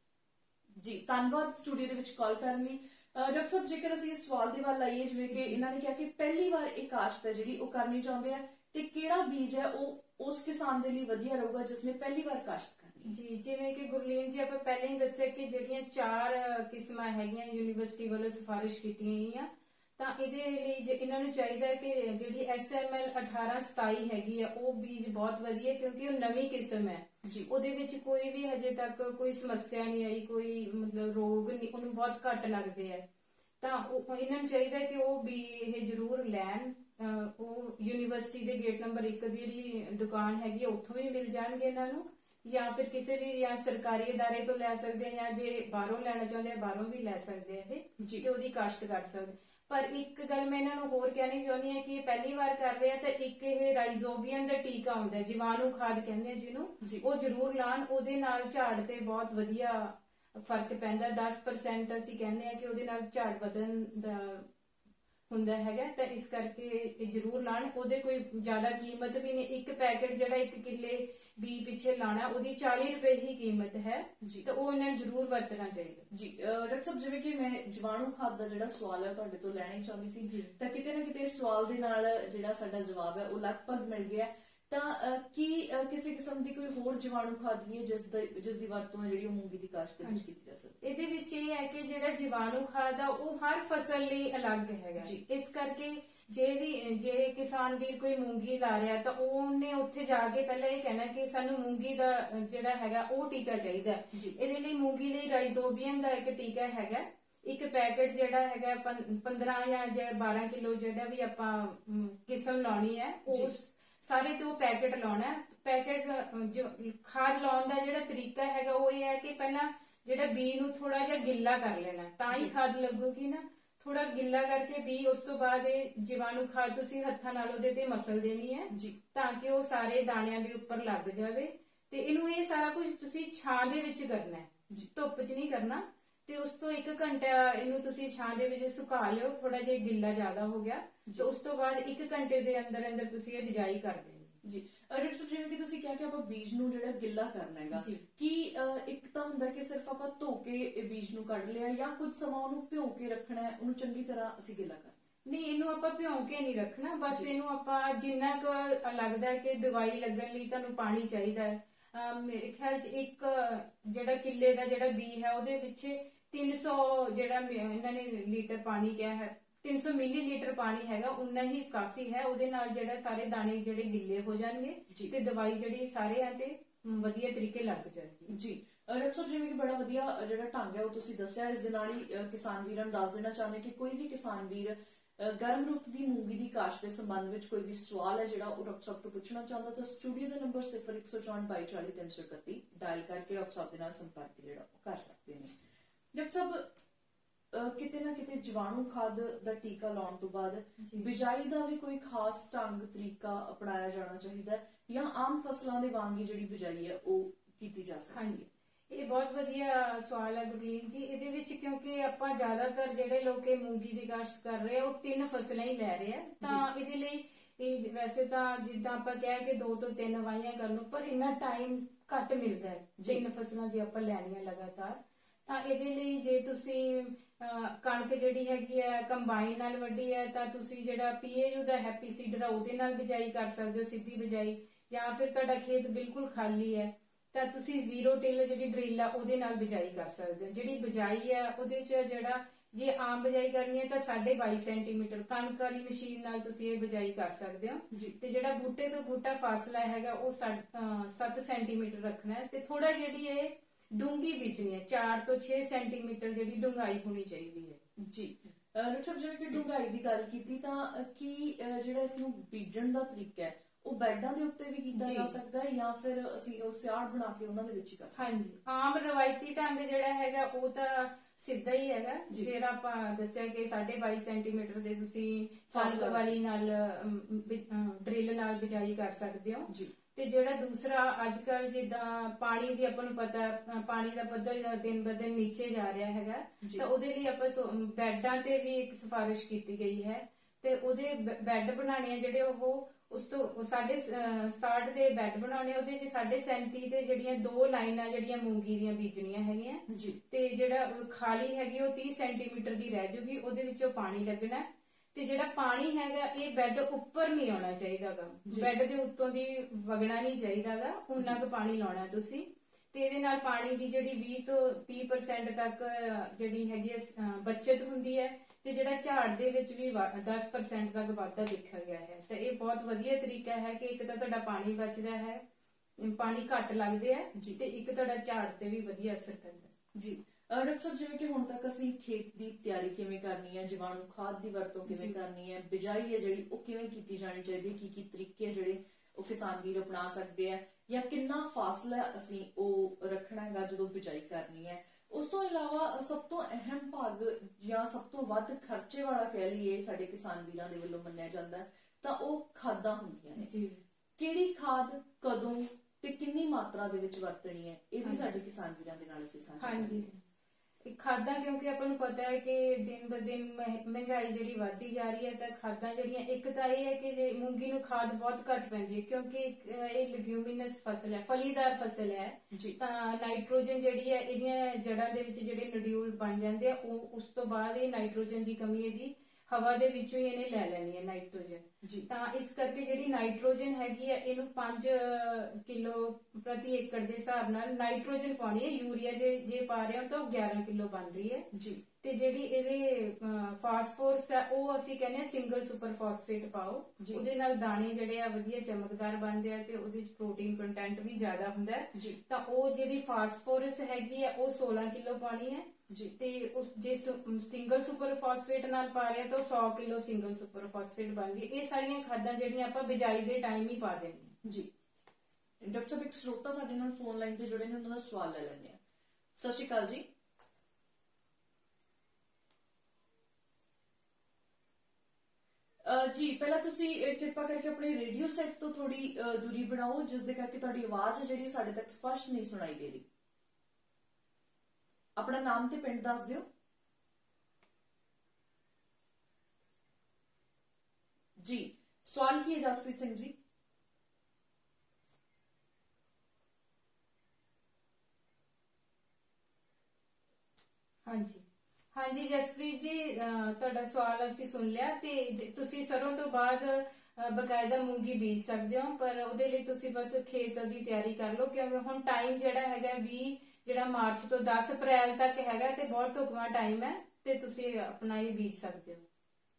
ਜੀ। ਧੰਨਵਾਦ ਸਟੂਡੀਓ ਦੇ ਵਿੱਚ ਕਾਲ ਕਰਨ ਲਈ। ਡਾਕਟਰ ਸਾਹਿਬ ਜੇਕਰ ਅਸੀਂ ਇਸ ਸਵਾਲ ਦੇ ਵੱਲ ਆਈਏ, ਜਿਵੇਂ ਕਿ ਇਹਨਾਂ ਨੇ ਕਿਹਾ ਕਿ ਪਹਿਲੀ ਵਾਰ ਇਹ ਕਾਸ਼ਤ ਹੈ ਜਿਹੜੀ ਉਹ ਕਰਨੀ ਚਾਹੁੰਦੇ ਆ, ਤੇ ਕਿਹੜਾ ਬੀਜ ਹੈ ਉਹ ਉਸ ਕਿਸਾਨ ਦੇ ਲਈ ਵਧੀਆ ਰਹੂਗਾ ਜਿਸਨੇ ਪਹਿਲੀ ਵਾਰ ਕਾਸ਼ਤ ਕਰਨੀ? ਜੀ, ਜਿਵੇਂ ਕਿ ਗੁਰਲੀਨ ਜੀ ਆਪਾਂ ਪਹਿਲਾਂ ਹੀ ਦੱਸਿਆ ਕਿ ਜਿਹੜੀਆਂ ਚਾਰ ਅਹ, ਕਿਸਮਾਂ ਹੈਗੀਆਂ ਯੂਨੀਵਰਸਿਟੀ ਵੱਲੋਂ ਸਿਫਾਰਿਸ਼ ਕੀਤੀਆਂ ਗਈਆਂ, ਤਾਂ ਇਹਦੇ ਲਈ ਜੇ ਇਹਨਾਂ ਨੂੰ ਚਾਹੀਦਾ ਹੈ ਕਿ ਜਿਹੜੀ ਐਸ ਐਮ ਐਲ ਅਠਾਰਾਂ ਸਤਾਈ ਹੈਗੀ ਆ ਉਹ ਬੀਜ ਬਹੁਤ ਵਧੀਆ, ਕਿਉਂਕਿ ਉਹ ਨਵੀਂ ਕਿਸਮ ਹੈ ਜੀ। ਉਹਦੇ ਵਿੱਚ ਕੋਈ ਵੀ ਹਜੇ ਤੱਕ ਕੋਈ ਸਮੱਸਿਆ ਨਹੀਂ ਆਈ, ਕੋਈ ਮਤਲਬ ਰੋਗ ਨਹੀਂ, ਉਹਨੂੰ ਬਹੁਤ ਘੱਟ ਲੱਗਦੇ ਆ। ਤਾਂ ਉਹ ਇਹਨਾਂ ਨੂੰ ਚਾਹੀਦਾ ਕਿ ਉਹ ਵੀ ਇਹ ਜ਼ਰੂਰ ਲੈਣ। ਅਹ, ਉਹ ਯੂਨੀਵਰਸਿਟੀ ਦੇ ਗੇਟ ਨੰਬਰ ਇੱਕ ਦੀ ਜਿਹੜੀ ਦੁਕਾਨ ਹੈਗੀ ਉੱਥੋਂ ਵੀ ਮਿਲ ਜਾਣਗੇ ਇਹਨਾਂ ਨੂੰ, ਜਾਂ ਫਿਰ ਕਿਸੇ ਵੀ ਜਾਂ ਸਰਕਾਰੀ ادارے ਤੋਂ ਲੈ ਸਕਦੇ ਆ, ਜਾਂ ਜੇ ਬਾਹਰੋਂ ਲੈਣਾ ਚਾਹੁੰਦੇ ਆ ਬਾਹਰੋਂ ਵੀ ਲੈ ਸਕਦੇ ਆ ਇਹ ਜੀ। ਤੇ ਉਹਦੀ ਕਾਸ਼ਤ ਕਰ ਸਕਦੇ। ਪਰ ਇੱਕ ਗੱਲ ਮੈਂ ਇਹਨਾਂ ਨੂੰ ਹੋਰ ਕਹਿਣੀ ਚਾਹੁੰਦੀ ਹਾਂ ਕਿ ਇਹ ਪਹਿਲੀ ਵਾਰ ਕਰ ਰਹੇ ਆ ਤਾਂ ਇੱਕ ਇਹ ਰਾਈਜ਼ੋਬੀਅਮ ਦਾ ਟੀਕਾ ਹੁੰਦਾ ਹੈ, ਜੀਵਾਣੂ ਖਾਦ ਕਹਿੰਦੇ ਆ ਜਿਹਨੂੰ, ਜੀ। ਉਹ ਜ਼ਰੂਰ ਲਾਣ। ਉਹਦੇ ਨਾਲ ਝਾੜ ਤੇ ਬਹੁਤ ਵਧੀਆ ਫਰਕ ਪੈਂਦਾ। ਦਸ ਪਰਸੈਂਟ ਅਸੀਂ ਕਹਿੰਦੇ ਆ ਕਿ ਉਹਦੇ ਨਾਲ ਝਾੜ ਵਧਣ ਦਾ ਹੁੰਦਾ ਹੈਗਾ, ਤਾਂ ਇਸ ਕਰਕੇ ਇਹ ਜ਼ਰੂਰ ਲਾਣ। ਉਹਦੇ ਕੋਈ ਜ਼ਿਆਦਾ ਕੀਮਤ ਵੀ ਨਹੀਂ, ਇੱਕ ਪੈਕੇਟ ਜਿਹੜਾ ਇੱਕ ਕਿੱਲੇ ਬੀ ਪਿੱਛੇ ਲਾਣਾ ਉਹਦੀ ਚਾਲੀ ਰੁਪਏ ਹੀ ਕੀਮਤ ਹੈ ਜੀ। ਤਾਂ ਉਹ ਇਹਨਾਂ ਨੂੰ ਜ਼ਰੂਰ ਵਰਤਣਾ ਚਾਹੀਦਾ ਜੀ ਡਾਕਟਰ ਸਾਹਿਬ, ਜਿਵੇਂ ਕਿ ਮੈਂ ਜੀਵਾਣੂ ਖਾਦ ਦਾ ਜਿਹੜਾ ਸਵਾਲ ਹੈ ਤੁਹਾਡੇ ਤੋਂ ਲੈਣਾ ਹੀ ਚਾਹੁੰਦੀ ਸੀ ਜੀ। ਤਾਂ ਕਿਤੇ ਨਾ ਕਿਤੇ ਇਸ ਸਵਾਲ ਦੇ ਨਾਲ ਜਿਹੜਾ ਸਾਡਾ ਜਵਾਬ ਹੈ ਉਹ ਲਗਭਗ ਮਿਲ ਗਿਆ। ਤਾਂ ਅਹ, ਕੀ ਅਹ, ਕਿਸੇ ਕਿਸਮ ਦੀ ਕੋਈ ਹੋਰ ਜੀਵਾਣੂ ਖਾਦ ਵੀ ਹੈ ਜਿਸ ਦਾ ਜਿਸ ਦੀ ਵਰਤੋਂ ਹੈ ਜਿਹੜੀ ਉਹ ਮੂੰਗੀ ਦੀ ਕਾਸ਼ਤ ਦੇ ਵਿੱਚ ਕੀਤੀ ਜਾ ਸਕਦੀ? ਇਹਦੇ ਵਿੱਚ ਇਹ ਹੈ ਕਿ ਜਿਹੜਾ ਜੀਵਾਣੂ ਖਾਦ ਆ ਉਹ ਹਰ ਫਸਲ ਲਈ ਅਲੱਗ ਹੈਗਾ ਜੀ। ਇਸ ਕਰਕੇ ਜੇ ਵੀ ਜੇ ਕਿਸਾਨ ਵੀਰ ਕੋਈ ਮੂੰਗੀ ਲਾ ਰਿਹਾ ਤਾਂ ਉਹਨੇ ਉੱਥੇ ਜਾ ਕੇ ਪਹਿਲਾਂ ਇਹ ਕਹਿਣਾ ਕਿ ਸਾਨੂੰ ਮੂੰਗੀ ਦਾ ਜਿਹੜਾ ਹੈਗਾ ਉਹ ਟੀਕਾ ਚਾਹੀਦਾ। ਜੀ। ਇਹਦੇ ਲਈ ਮੂੰਗੀ ਲਈ ਰਾਈਜ਼ੋਬੀਅਮ ਦਾ ਇੱਕ ਟੀਕਾ ਹੈਗਾ, ਇੱਕ ਪੈਕੇਟ ਜਿਹੜਾ ਹੈਗਾ ਪੰਦਰਾਂ ਜਾਂ ਬਾਰਾਂ ਕਿਲੋ ਜਿਹੜਾ ਵੀ ਆਪਾਂ ਅਮ, ਕਿਸਮ ਲਾਉਣੀ ਹੈ ਉਸ ਸਾਰੇ ਤੇ ਉਹ ਪੈਕੇਟ ਲਾਉਣਾ। ਪੈਕੇਟ ਖਾਦ ਲਾਉਣ ਦਾ ਜਿਹੜਾ ਤਰੀਕਾ ਹੈਗਾ ਉਹ ਇਹ ਹੈ ਕਿ ਪਹਿਲਾਂ ਜਿਹੜਾ ਬੀ ਨੂੰ ਥੋੜਾ ਜਿਹਾ ਗਿੱਲਾ ਕਰ ਲੈਣਾ, ਤਾਂ ਹੀ ਖਾਦ ਲੱਗੂਗੀ ਨਾ। ਥੋੜਾ ਗਿੱਲਾ ਕਰਕੇ ਬੀ, ਉਸ ਤੋਂ ਬਾਅਦ ਇਹ ਜੀਵਾਣੂ ਖਾਦ ਤੁਸੀਂ ਹੱਥਾਂ ਨਾਲ ਉਹਦੇ ਤੇ ਮਸਲ ਦੇਣੀ ਹੈ ਜੀ, ਤਾਂ ਕਿ ਉਹ ਸਾਰੇ ਦਾਣਿਆਂ ਦੇ ਉੱਪਰ ਲੱਗ ਜਾਵੇ। ਤੇ ਇਹਨੂੰ ਇਹ ਸਾਰਾ ਕੁਝ ਤੁਸੀਂ ਛਾਂ ਦੇ ਵਿੱਚ ਕਰਨਾ ਹੈ, ਧੁੱਪ 'ਚ ਨਹੀਂ ਕਰਨਾ। ਤੇ ਉਸ ਤੋਂ ਇੱਕ ਘੰਟਾ ਇਹਨੂੰ ਤੁਸੀਂ ਛਾਂ ਦੇ ਵਿੱਚ ਸੁਕਾ ਲਿਓ, ਥੋੜਾ ਜਿਹਾ ਗਿੱਲਾ ਜ਼ਿਆਦਾ ਹੋ ਗਿਆ ਤੇ ਉਸ ਤੋਂ ਬਾਅਦ ਇੱਕ ਘੰਟੇ ਦੇ ਅੰਦਰ ਅੰਦਰ ਤੁਸੀਂ ਇਹ ਬਿਜਾਈ ਕਰ ਦੇਣੀ ਜੀ। ਡਾਕਟਰ ਸਾਹਿਬ, ਜਿਵੇਂ ਕਿ ਤੁਸੀਂ ਕਿਹਾ ਕਿ ਆਪਾਂ ਬੀਜ ਨੂੰ ਜਿਹੜਾ ਗਿੱਲਾ ਕਰਨਾ ਹੈਗਾ, ਜੀ। ਕਿ ਅਹ, ਇੱਕ ਤਾਂ ਹੁੰਦਾ ਕਿ ਸਿਰਫ ਆਪਾਂ ਧੋ ਕੇ ਇਹ ਬੀਜ ਨੂੰ ਕੱਢ ਲਿਆ, ਜਾਂ ਕੁਝ ਸਮਾਂ ਉਹਨੂੰ ਭਿਓ ਕੇ ਰੱਖਣਾ ਹੈ, ਉਹਨੂੰ ਚੰਗੀ ਤਰ੍ਹਾਂ ਅਸੀਂ ਗਿੱਲਾ ਕਰਨਾ? ਨਹੀਂ, ਇਹਨੂੰ ਆਪਾਂ ਭਿਉਂ ਕੇ ਨਹੀਂ ਰੱਖਣਾ, ਬਸ ਜੀ। ਇਹਨੂੰ ਆਪਾਂ ਜਿੰਨਾ ਕੁ ਲੱਗਦਾ ਕਿ ਦਵਾਈ ਲੱਗਣ ਲਈ ਤੁਹਾਨੂੰ ਪਾਣੀ ਚਾਹੀਦਾ ਹੈ। ਅਹ ਮੇਰੇ ਖਿਆਲ 'ਚ ਇੱਕ ਜਿਹੜਾ ਕਿੱਲੇ ਦਾ ਜਿਹੜਾ ਬੀ ਹੈ ਉਹਦੇ ਵਿੱਚ तीन सौ ਜਿਹੜਾ ਇਹਨਾਂ ਨੇ ਲੀਟਰ ਪਾਣੀ ਕਿਹਾ ਹੈ, तीन सौ ਮਿਲੀਲੀਟਰ ਪਾਣੀ ਹੈਗਾ, ਉਨਾ ਹੀ ਕਾਫੀ ਹੈ। ਉਹਦੇ ਨਾਲ ਜਿਹੜਾ ਸਾਰੇ ਦਾਣੇ ਜਿਹੜੇ ਗਿੱਲੇ ਹੋ ਜਾਣਗੇ ਤੇ ਦਵਾਈ ਜਿਹੜੀ ਸਾਰੇ ਆ ਤੇ ਵਧੀਆ ਤਰੀਕੇ ਲੱਗ ਜਾਣਗੇ। ਜੀ ਡਾਕਟਰ ਸਾਹਿਬ, ਜਿਵੇਂ ਕਿ ਬੜਾ ਵਧੀਆ ਜਿਹੜਾ ਢੰਗ ਹੈ ਉਹ ਤੁਸੀਂ ਦੱਸਿਆ, ਇਸ ਦੇ ਨਾਲ ਹੀ ਕਿਸਾਨ ਵੀਰਾਂ ਨੂੰ ਦੱਸ ਦੇਣਾ ਚਾਹੁੰਦੇ ਕਿ ਕੋਈ ਵੀ ਕਿਸਾਨ ਵੀਰ ਗਰਮ ਰੁੱਤ ਦੀ ਮੂੰਗੀ ਦੀ ਕਾਸ਼ਤ ਦੇ ਸੰਬੰਧ ਵਿੱਚ ਕੋਈ ਵੀ ਸਵਾਲ ਹੈ ਜਿਹੜਾ ਉਹ ਡਾਕਟਰ ਸਾਹਿਬ ਤੋਂ ਪੁੱਛਣਾ ਚਾਹੁੰਦਾ ਤਾਂ ਸਟੂਡੀਓ ਦਾ ਨੰਬਰ ਸਿਫਰ ਇੱਕ ਸੌ ਚੌਂਹਠ ਬਾਈ ਚਾਲੀ ਤਿੰਨ ਸੌ ਇਕੱਤੀ ਡਾਇਲ ਕਰਕੇ ਡਾਕਟਰ ਸਾਹਿਬ ਦੇ ਨਾਲ ਸੰਪਰਕ ਜਿਹੜਾ ਉਹ ਕਰ ਸਕਦੇ ਨੇ। ਡਾਕਟਰ ਸਾਹਿਬ, ਕਿਤੇ ਨਾ ਕਿਤੇ ਜੀਵਾਣੂ ਖਾਦ ਦਾ ਟੀਕਾ ਲਾਉਣ ਤੋਂ ਬਾਅਦ ਬਿਜਾਈ ਦਾ ਵੀ ਕੋਈ ਖਾਸ ਢੰਗ ਤਰੀਕਾ ਅਪਣਾਇਆ ਜਾਣਾ ਚਾਹੀਦਾ ਹੈ ਜਾਂ ਆਮ ਫਸਲਾਂ ਦੇ ਵਾਂਗ ਹੀ ਜਿਹੜੀ ਬਿਜਾਈ ਹੈ ਉਹ ਕੀਤੀ ਜਾ ਸਕਦੀ ਹੈ? ਹਾਂਜੀ, ਇਹ ਬਹੁਤ ਵਧੀਆ ਸਵਾਲ ਹੈ ਗੁਰਲੀਨ ਜੀ। ਇਹਦੇ ਵਿੱਚ ਕਿਉਂਕਿ ਆਪਾਂ ਜ਼ਿਆਦਾਤਰ ਜਿਹੜੇ ਲੋਕ ਇਹ ਮੂੰਗੀ ਦੀ ਕਾਸ਼ਤ ਕਰ ਰਹੇ ਆ ਉਹ ਤਿੰਨ ਫਸਲਾਂ ਹੀ ਲੈ ਰਹੇ ਆ, ਤਾਂ ਇਹਦੇ ਲਈ ਇਹ ਵੈਸੇ ਤਾਂ ਜਿੱਦਾਂ ਆਪਾਂ ਕਹਿ ਕੇ ਦੋ ਤੋਂ ਤਿੰਨ ਵਾਹੀਆਂ ਕਰ ਲਓ, ਪਰ ਇੰਨਾ ਟਾਈਮ ਘੱਟ ਮਿਲਦਾ ਹੈ ਤਿੰਨ ਫਸਲਾਂ ਜੇ ਆਪਾਂ ਲੈਣੀਆਂ ਲਗਾਤਾਰ। ਤਾਂ ਇਹਦੇ ਲਈ ਜੇ ਤੁਸੀਂ ਕਣਕ ਜਿਹੜੀ ਹੈਗੀ ਹੈ ਕੰਬਾਈਨ ਨਾਲ ਵੱਢੀ ਹੈ ਤਾਂ ਤੁਸੀਂ ਜਿਹੜਾ ਪੀਏਯੂ ਦਾ ਹੈਪੀ ਸੀਡਰ ਆ ਉਹਦੇ ਨਾਲ ਬਿਜਾਈ ਕਰ ਸਕਦੇ ਹੋ, ਸਿੱਧੀ ਬਿਜਾਈ। ਜਾਂ ਫਿਰ ਤੁਹਾਡਾ ਖੇਤ ਬਿਲਕੁਲ ਖਾਲੀ ਹੈ ਤਾਂ ਤੁਸੀਂ ਜ਼ੀਰੋ ਟਿਲ ਜਿਹੜੀ ਡਰਿਲ ਆ ਉਹਦੇ ਨਾਲ ਬਿਜਾਈ ਕਰ ਸਕਦੇ ਹੋ। ਜਿਹੜੀ ਬਿਜਾਈ ਆ ਉਹਦੇ ਚ ਜਿਹੜਾ ਜੇ ਆਮ ਬਿਜਾਈ ਕਰਨੀ ਹੈ ਤਾਂ ਸਾਢੇ ਬਾਈ ਸੈਂਟੀਮੀਟਰ ਕਣਕ ਵਾਲੀ ਮਸ਼ੀਨ ਨਾਲ ਤੁਸੀਂ ਇਹ ਬਿਜਾਈ ਕਰ ਸਕਦੇ ਹੋ। ਤੇ ਜਿਹੜਾ ਬੂਟੇ ਤੋਂ ਬੂਟਾ ਫਾਸਲਾ ਹੈਗਾ ਉਹ ਸੱਤ ਸੈਂਟੀਮੀਟਰ ਰੱਖਣਾ ਹੈ ਤੇ ਥੋੜਾ ਜਿਹੜੀ ਇਹ ਡੂੰਗੀ ਬੀਜਣੀ ਹੈ, ਚਾਰ ਤੋਂ ਛੇ ਸੈਂਟੀਮੀਟਰ ਜਿਹੜੀ ਡੂੰਘਾਈ ਹੋਣੀ ਚਾਹੀਦੀ ਹੈ। ਜੀ ਡਾਕਟਰ ਸਾਹਿਬ, ਜਿਵੇਂ ਕਿ ਡੂੰਘਾਈ ਦੀ ਗੱਲ ਕੀਤੀ ਤਾਂ ਕੀ ਜਿਹੜਾ ਇਸ ਨੂੰ ਬੀਜਣ ਦਾ ਤਰੀਕਾ ਹੈ ਉਹ ਬੈਡਾਂ ਦੇ ਉੱਤੇ ਵੀ ਕੀਤਾ ਜਾ ਸਕਦਾ ਹੈ ਜਾਂ ਫਿਰ ਅਸੀਂ ਉਹ ਸਿਆੜ ਬਣਾ ਕੇ ਉਹਨਾਂ ਦੇ ਵਿੱਚ ਹੀ ਕਰ ਸਕਦੇ ਹਾਂ? ਹਾਂਜੀ, ਆਮ ਰਵਾਇਤੀ ਢੰਗ ਜਿਹੜਾ ਹੈਗਾ ਉਹ ਤਾਂ ਸਿੱਧਾ ਹੀ ਹੈਗਾ, ਜਿਹੜਾ ਆਪਾਂ ਦੱਸਿਆ ਕਿ ਸਾਢੇ ਬਾਈ ਸੈਂਟੀਮੀਟਰ ਦੇ ਤੁਸੀਂ ਫਾਸਲਾ ਵਾਲੀ ਨਾਲ ਡਰਿਲ ਨਾਲ ਬਿਜਾਈ ਕਰ ਸਕਦੇ ਹੋ। ਤੇ ਜਿਹੜਾ ਦੂਸਰਾ ਅੱਜ ਕੱਲ ਜਿੱਦਾਂ ਪਾਣੀ ਦੀ ਆਪਾਂ ਨੂੰ ਪਤਾ ਪਾਣੀ ਦਾ ਪੱਧਰ ਦਿਨ ਬ ਦਿਨ ਨੀਚੇ ਜਾ ਰਿਹਾ ਹੈਗਾ, ਤਾਂ ਉਹਦੇ ਲਈ ਆਪਾਂ ਬੈਡਾਂ ਤੇ ਵੀ ਇੱਕ ਸਿਫਾਰਿਸ਼ ਕੀਤੀ ਗਈ ਹੈ ਤੇ ਉਹਦੇ ਬੈੱਡ ਬਣਾਉਣੇ ਆ ਜਿਹੜੇ ਉਹ ਉਸ ਤੋਂ ਸਾਡੇ ਸਤਾਹਠ ਦੇ ਬੈੱਡ ਬਣਾਉਣੇ, ਉਹਦੇ ਚ ਸਾਢੇ ਸੈਂਤੀ ਤੇ ਜਿਹੜੀਆਂ ਦੋ ਲਾਈਨਾਂ ਜਿਹੜੀਆਂ ਮੂੰਗੀ ਦੀਆਂ ਬੀਜਣੀਆਂ ਹੈਗੀਆਂ ਤੇ ਜਿਹੜਾ ਖਾਲੀ ਹੈਗੀ ਉਹ ਤੀਹ ਸੈਂਟੀਮੀਟਰ ਦੀ ਰਹਿ ਜੂਗੀ, ਉਹਦੇ ਵਿੱਚੋਂ ਪਾਣੀ ਲੱਗਣਾ। ਤੇ ਜਿਹੜਾ ਪਾਣੀ ਹੈਗਾ ਇਹ ਬੈੱਡ ਉੱਪਰ ਨਹੀਂ ਆਉਣਾ ਚਾਹੀਦਾਗਾ, ਬੈੱਡ ਦੇ ਉੱਤੋਂ ਦੀ ਵਗਣਾ ਨਹੀਂ ਚਾਹੀਦਾਗਾ, ਉਨਾ ਕੁ ਪਾਣੀ ਲਾਉਣਾ ਤੁਸੀਂ। ਤੇ ਇਹਦੇ ਨਾਲ ਪਾਣੀ ਦੀ ਜਿਹੜੀ ਵੀਹ ਤੋਂ ਤੀਹ ਪਰਸੈਂਟ ਤੱਕ ਜਿਹੜੀ ਹੈਗੀ ਬੱਚਤ ਹੁੰਦੀ ਹੈ ਤੇ ਜਿਹੜਾ ਝਾੜ ਦੇ ਵਿੱਚ ਵੀ ਦਸ ਪਰਸੈਂਟ ਤੱਕ ਵਾਧਾ ਦੇਖਿਆ ਗਿਆ ਹੈ। ਤੇ ਇਹ ਬਹੁਤ ਵਧੀਆ ਤਰੀਕਾ ਹੈ ਕਿ ਇੱਕ ਤਾਂ ਤੁਹਾਡਾ ਪਾਣੀ ਬਚਦਾ ਹੈ, ਪਾਣੀ ਘੱਟ ਲੱਗਦੇ ਆ ਤੇ ਇੱਕ ਤੁਹਾਡਾ ਝਾੜ ਤੇ ਵੀ ਵਧੀਆ ਅਸਰ ਪੈਂਦਾ। ਜੀ ਡਾਕਟਰ ਸਾਹਿਬ, ਜਿਵੇਂ ਕਿ ਹੁਣ ਤੱਕ ਅਸੀਂ ਖੇਤ ਦੀ ਤਿਆਰੀ ਕਿਵੇਂ ਕਰਨੀ ਹੈ, ਜੀਵਾਣੂ ਖਾਦ ਦੀ ਵਰਤੋਂ ਕਿਵੇਂ ਕਰਨੀ ਹੈ, ਬਿਜਾਈ ਹੈ ਜਿਹੜੀ ਉਹ ਕਿਵੇਂ ਕੀਤੀ ਜਾਣੀ ਚਾਹੀਦੀ ਹੈ, ਕੀ ਕੀ ਤਰੀਕੇ ਜਿਹੜੇ ਉਹ ਕਿਸਾਨ ਵੀਰ ਅਪਣਾ ਸਕਦੇ ਆ ਜਾਂ ਕਿੰਨਾ ਫਾਸਲਾ ਅਸੀਂ ਉਹ ਰੱਖਣਾ ਹੈਗਾ ਜਦੋਂ ਬਿਜਾਈ ਕਰਨੀ ਹੈ, ਉਸ ਤੋਂ ਇਲਾਵਾ ਸਭ ਤੋਂ ਅਹਿਮ ਭਾਗ ਜਾਂ ਸਭ ਤੋਂ ਵੱਧ ਖਰਚੇ ਵਾਲਾ ਕਹਿ ਲਈਏ ਸਾਡੇ ਕਿਸਾਨ ਵੀਰਾਂ ਦੇ ਵੱਲੋਂ ਮੰਨਿਆ ਜਾਂਦਾ ਤਾਂ ਉਹ ਖਾਦਾਂ ਹੁੰਦੀਆਂ ਨੇ। ਕਿਹੜੀ ਖਾਦ ਕਦੋਂ ਤੇ ਕਿੰਨੀ ਮਾਤਰਾ ਦੇ ਵਿੱਚ ਵਰਤਣੀ ਹੈ, ਇਹ ਵੀ ਸਾਡੇ ਕਿਸਾਨ ਵੀਰਾਂ ਦੇ ਨਾਲ ਅਸੀਂ ਸਾਂਝਾ ਹਾਂਜੀ ਖਾਦਾਂ, ਕਿਉਂਕਿ ਆਪਾਂ ਨੂੰ ਪਤਾ ਹੈ ਕਿ ਦਿਨ ਬ ਦਿਨ ਮਹਿੰਗਾਈ ਜਿਹੜੀ ਵੱਧਦੀ ਜਾ ਰਹੀ ਹੈ ਤਾਂ ਖਾਦਾਂ ਜਿਹੜੀਆਂ, ਇੱਕ ਤਾਂ ਇਹ ਹੈ ਕਿ ਮੂੰਗੀ ਨੂੰ ਖਾਦ ਬਹੁਤ ਘੱਟ ਪੈਂਦੀ ਹੈ ਕਿਉਂਕਿ ਇਹ ਲੈਗਿਊਮੀਨਸ ਫਸਲ ਹੈ, ਫਲੀਦਾਰ ਫਸਲ ਹੈ, ਤਾਂ ਨਾਈਟ੍ਰੋਜਨ ਜਿਹੜੀ ਹੈ ਇਹਦੀਆਂ ਜੜ੍ਹਾਂ ਦੇ ਵਿੱਚ ਜਿਹੜੇ ਨੋਡਿਊਲ ਬਣ ਜਾਂਦੇ ਆ ਉਹ ਉਸ ਤੋਂ ਬਾਅਦ ਇਹ ਨਾਈਟ੍ਰੋਜਨ ਦੀ ਕਮੀ ਇਹਦੀ ਹਵਾ ਦੇ ਵਿੱਚੋਂ ਹੀ ਇਹਨੇ ਲੈ ਲੈਣੀ ਹੈ ਨਾਈਟ੍ਰੋਜਨ। ਤਾਂ ਇਸ ਕਰਕੇ ਜਿਹੜੀ ਨਾਈਟ੍ਰੋਜਨ ਹੈਗੀ ਹੈ ਇਹਨੂੰ ਪੰਜ ਕਿਲੋ ਪ੍ਰਤੀ ਏਕੜ ਦੇ ਹਿਸਾਬ ਨਾਲ ਨਾਈਟ੍ਰੋਜਨ ਪਾਉਣੀ ਹੈ। ਯੂਰੀਆ ਜੇ ਜੇ ਪਾ ਰਹੇ ਹੋ ਤਾਂ ਉਹ ਗਿਆਰਾਂ ਕਿਲੋ ਬਣ ਰਹੀ ਹੈ ਜੀ। ਤੇ ਜਿਹੜੀ ਇਹਦੇ ਫਾਸਫੋਰਸ ਹੈ ਉਹ ਅਸੀਂ ਕਹਿੰਦੇ ਸਿੰਗਲ ਸੁਪਰ ਫਾਸਫੇਟ ਪਾਓ, ਉਹਦੇ ਨਾਲ ਦਾਣੇ ਜਿਹੜੇ ਆ ਵਧੀਆ ਚਮਕਦਾਰ ਬਣਦੇ ਆ ਤੇ ਉਹਦੇ ਚ ਪ੍ਰੋਟੀਨ ਕੰਟੈਂਟ ਵੀ ਜ਼ਿਆਦਾ ਹੁੰਦਾ ਹੈ। ਤਾਂ ਉਹ ਜਿਹੜੀ ਫਾਸਫੋਰਸ ਹੈਗੀ ਆ ਉਹ ਸੋਲਾਂ ਕਿਲੋ ਪਾਣੀ ਹੈ ਜੀ। ਤੇ ਉਸ ਜੇ ਸਿੰਗਲ ਸੁਪਰ ਫਾਸਫੇਟ ਨਾਲ ਪਾ ਰਹੇ ਤਾਂ ਸੌ ਕਿਲੋ ਸਿੰਗਲ ਸੁਪਰ ਫਾਸਫੇਟ ਬਣ ਗਈ। ਇਹ ਸਾਰੀਆਂ ਖਾਦਾਂ ਜਿਹੜੀਆਂ ਆਪਾਂ ਬਿਜਾਈ ਦੇ ਟਾਈਮ ਹੀ ਪਾ ਦੇਣੀਆਂ ਜੀ। ਡਾਕਟਰ ਸਾਹਿਬ, ਇੱਕ ਸਰੋਤਾ ਸਾਡੇ ਨਾਲ ਫੋਨ ਲਾਈਨ ਤੇ ਜੁੜੇ ਨੇ, ਉਹਨਾਂ ਦਾ ਸਵਾਲ ਲੈ ਲੈਂਦੇ ਆ। ਸਤਿ ਸ਼੍ਰੀ ਅਕਾਲ ਜੀ। ਜੀ ਪਹਿਲਾਂ ਤੁਸੀਂ ਕਿਰਪਾ ਕਰਕੇ ਆਪਣੇ ਰੇਡੀਓ ਸੈੱਟ ਤੋਂ ਥੋੜੀ ਦੂਰੀ ਬਣਾਓ, ਜਿਸ ਦੇ ਕਰਕੇ ਤੁਹਾਡੀ ਆਵਾਜ਼ ਜਿਹੜੀ ਸਾਡੇ ਤੱਕ ਸਪਸ਼ਟ ਨਹੀਂ ਸੁਣਾਈ ਦੇ ਰਹੀ। ਆਪਣਾ ਨਾਮ ਤੇ ਪਿੰਡ ਦੱਸ ਦਿਓ ਜੀ। ਸਵਾਲ ਕੀ ਹੈ ਜਸਪ੍ਰੀਤ ਸਿੰਘ ਜੀ? ਹਾਂਜੀ ਹਾਂਜੀ ਜਸਪ੍ਰੀਤ ਜੀ, ਤੁਹਾਡਾ ਸਵਾਲ ਅਸੀਂ ਸੁਣ ਲਿਆ ਤੇ ਤੁਸੀਂ ਸਰੋਂ ਤੋਂ ਬਾਅਦ ਬਕਾਇਦਾ ਮੂੰਗੀ ਬੀਜ ਸਕਦੇ ਹੋ, ਪਰ ਉਹਦੇ ਲਈ ਤੁਸੀਂ ਬਸ ਖੇਤ ਦੀ ਤਿਆਰੀ ਕਰ ਲਓ ਕਿਉਂਕਿ ਹੁਣ ਟਾਈਮ ਜਿਹੜਾ ਹੈਗਾ ਵੀਹ ਜਿਹੜਾ ਮਾਰਚ ਤੋਂ ਦਸ ਅਪ੍ਰੈਲ ਤੱਕ ਹੈਗਾ ਤੇ ਬਹੁਤ ਢੁਕਵਾਂ ਟਾਈਮ ਹੈ ਤੇ ਤੁਸੀਂ ਆਪਣਾ ਇਹ ਬੀਜ ਸਕਦੇ ਹੋ।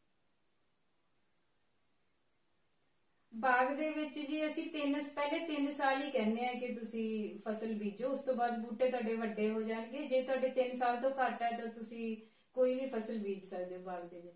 ਬਾਗ ਦੇ ਵਿੱਚ ਜੀ ਅਸੀਂ ਤਿੰਨ ਪਹਿਲੇ ਤਿੰਨ ਸਾਲ ਹੀ ਕਹਿੰਦੇ ਆ ਕਿ ਤੁਸੀਂ ਫਸਲ ਬੀਜੋ, ਉਸ ਤੋਂ ਬਾਅਦ ਬੂਟੇ ਤੁਹਾਡੇ ਵੱਡੇ ਹੋ ਜਾਣਗੇ। ਜੇ ਤੁਹਾਡੇ ਤਿੰਨ ਸਾਲ ਤੋਂ ਘੱਟ ਹੈ ਤਾਂ ਤੁਸੀਂ ਕੋਈ ਵੀ ਫਸਲ ਬੀਜ ਸਕਦੇ ਹੋ ਬਾਗ ਦੇ ਵਿੱਚ।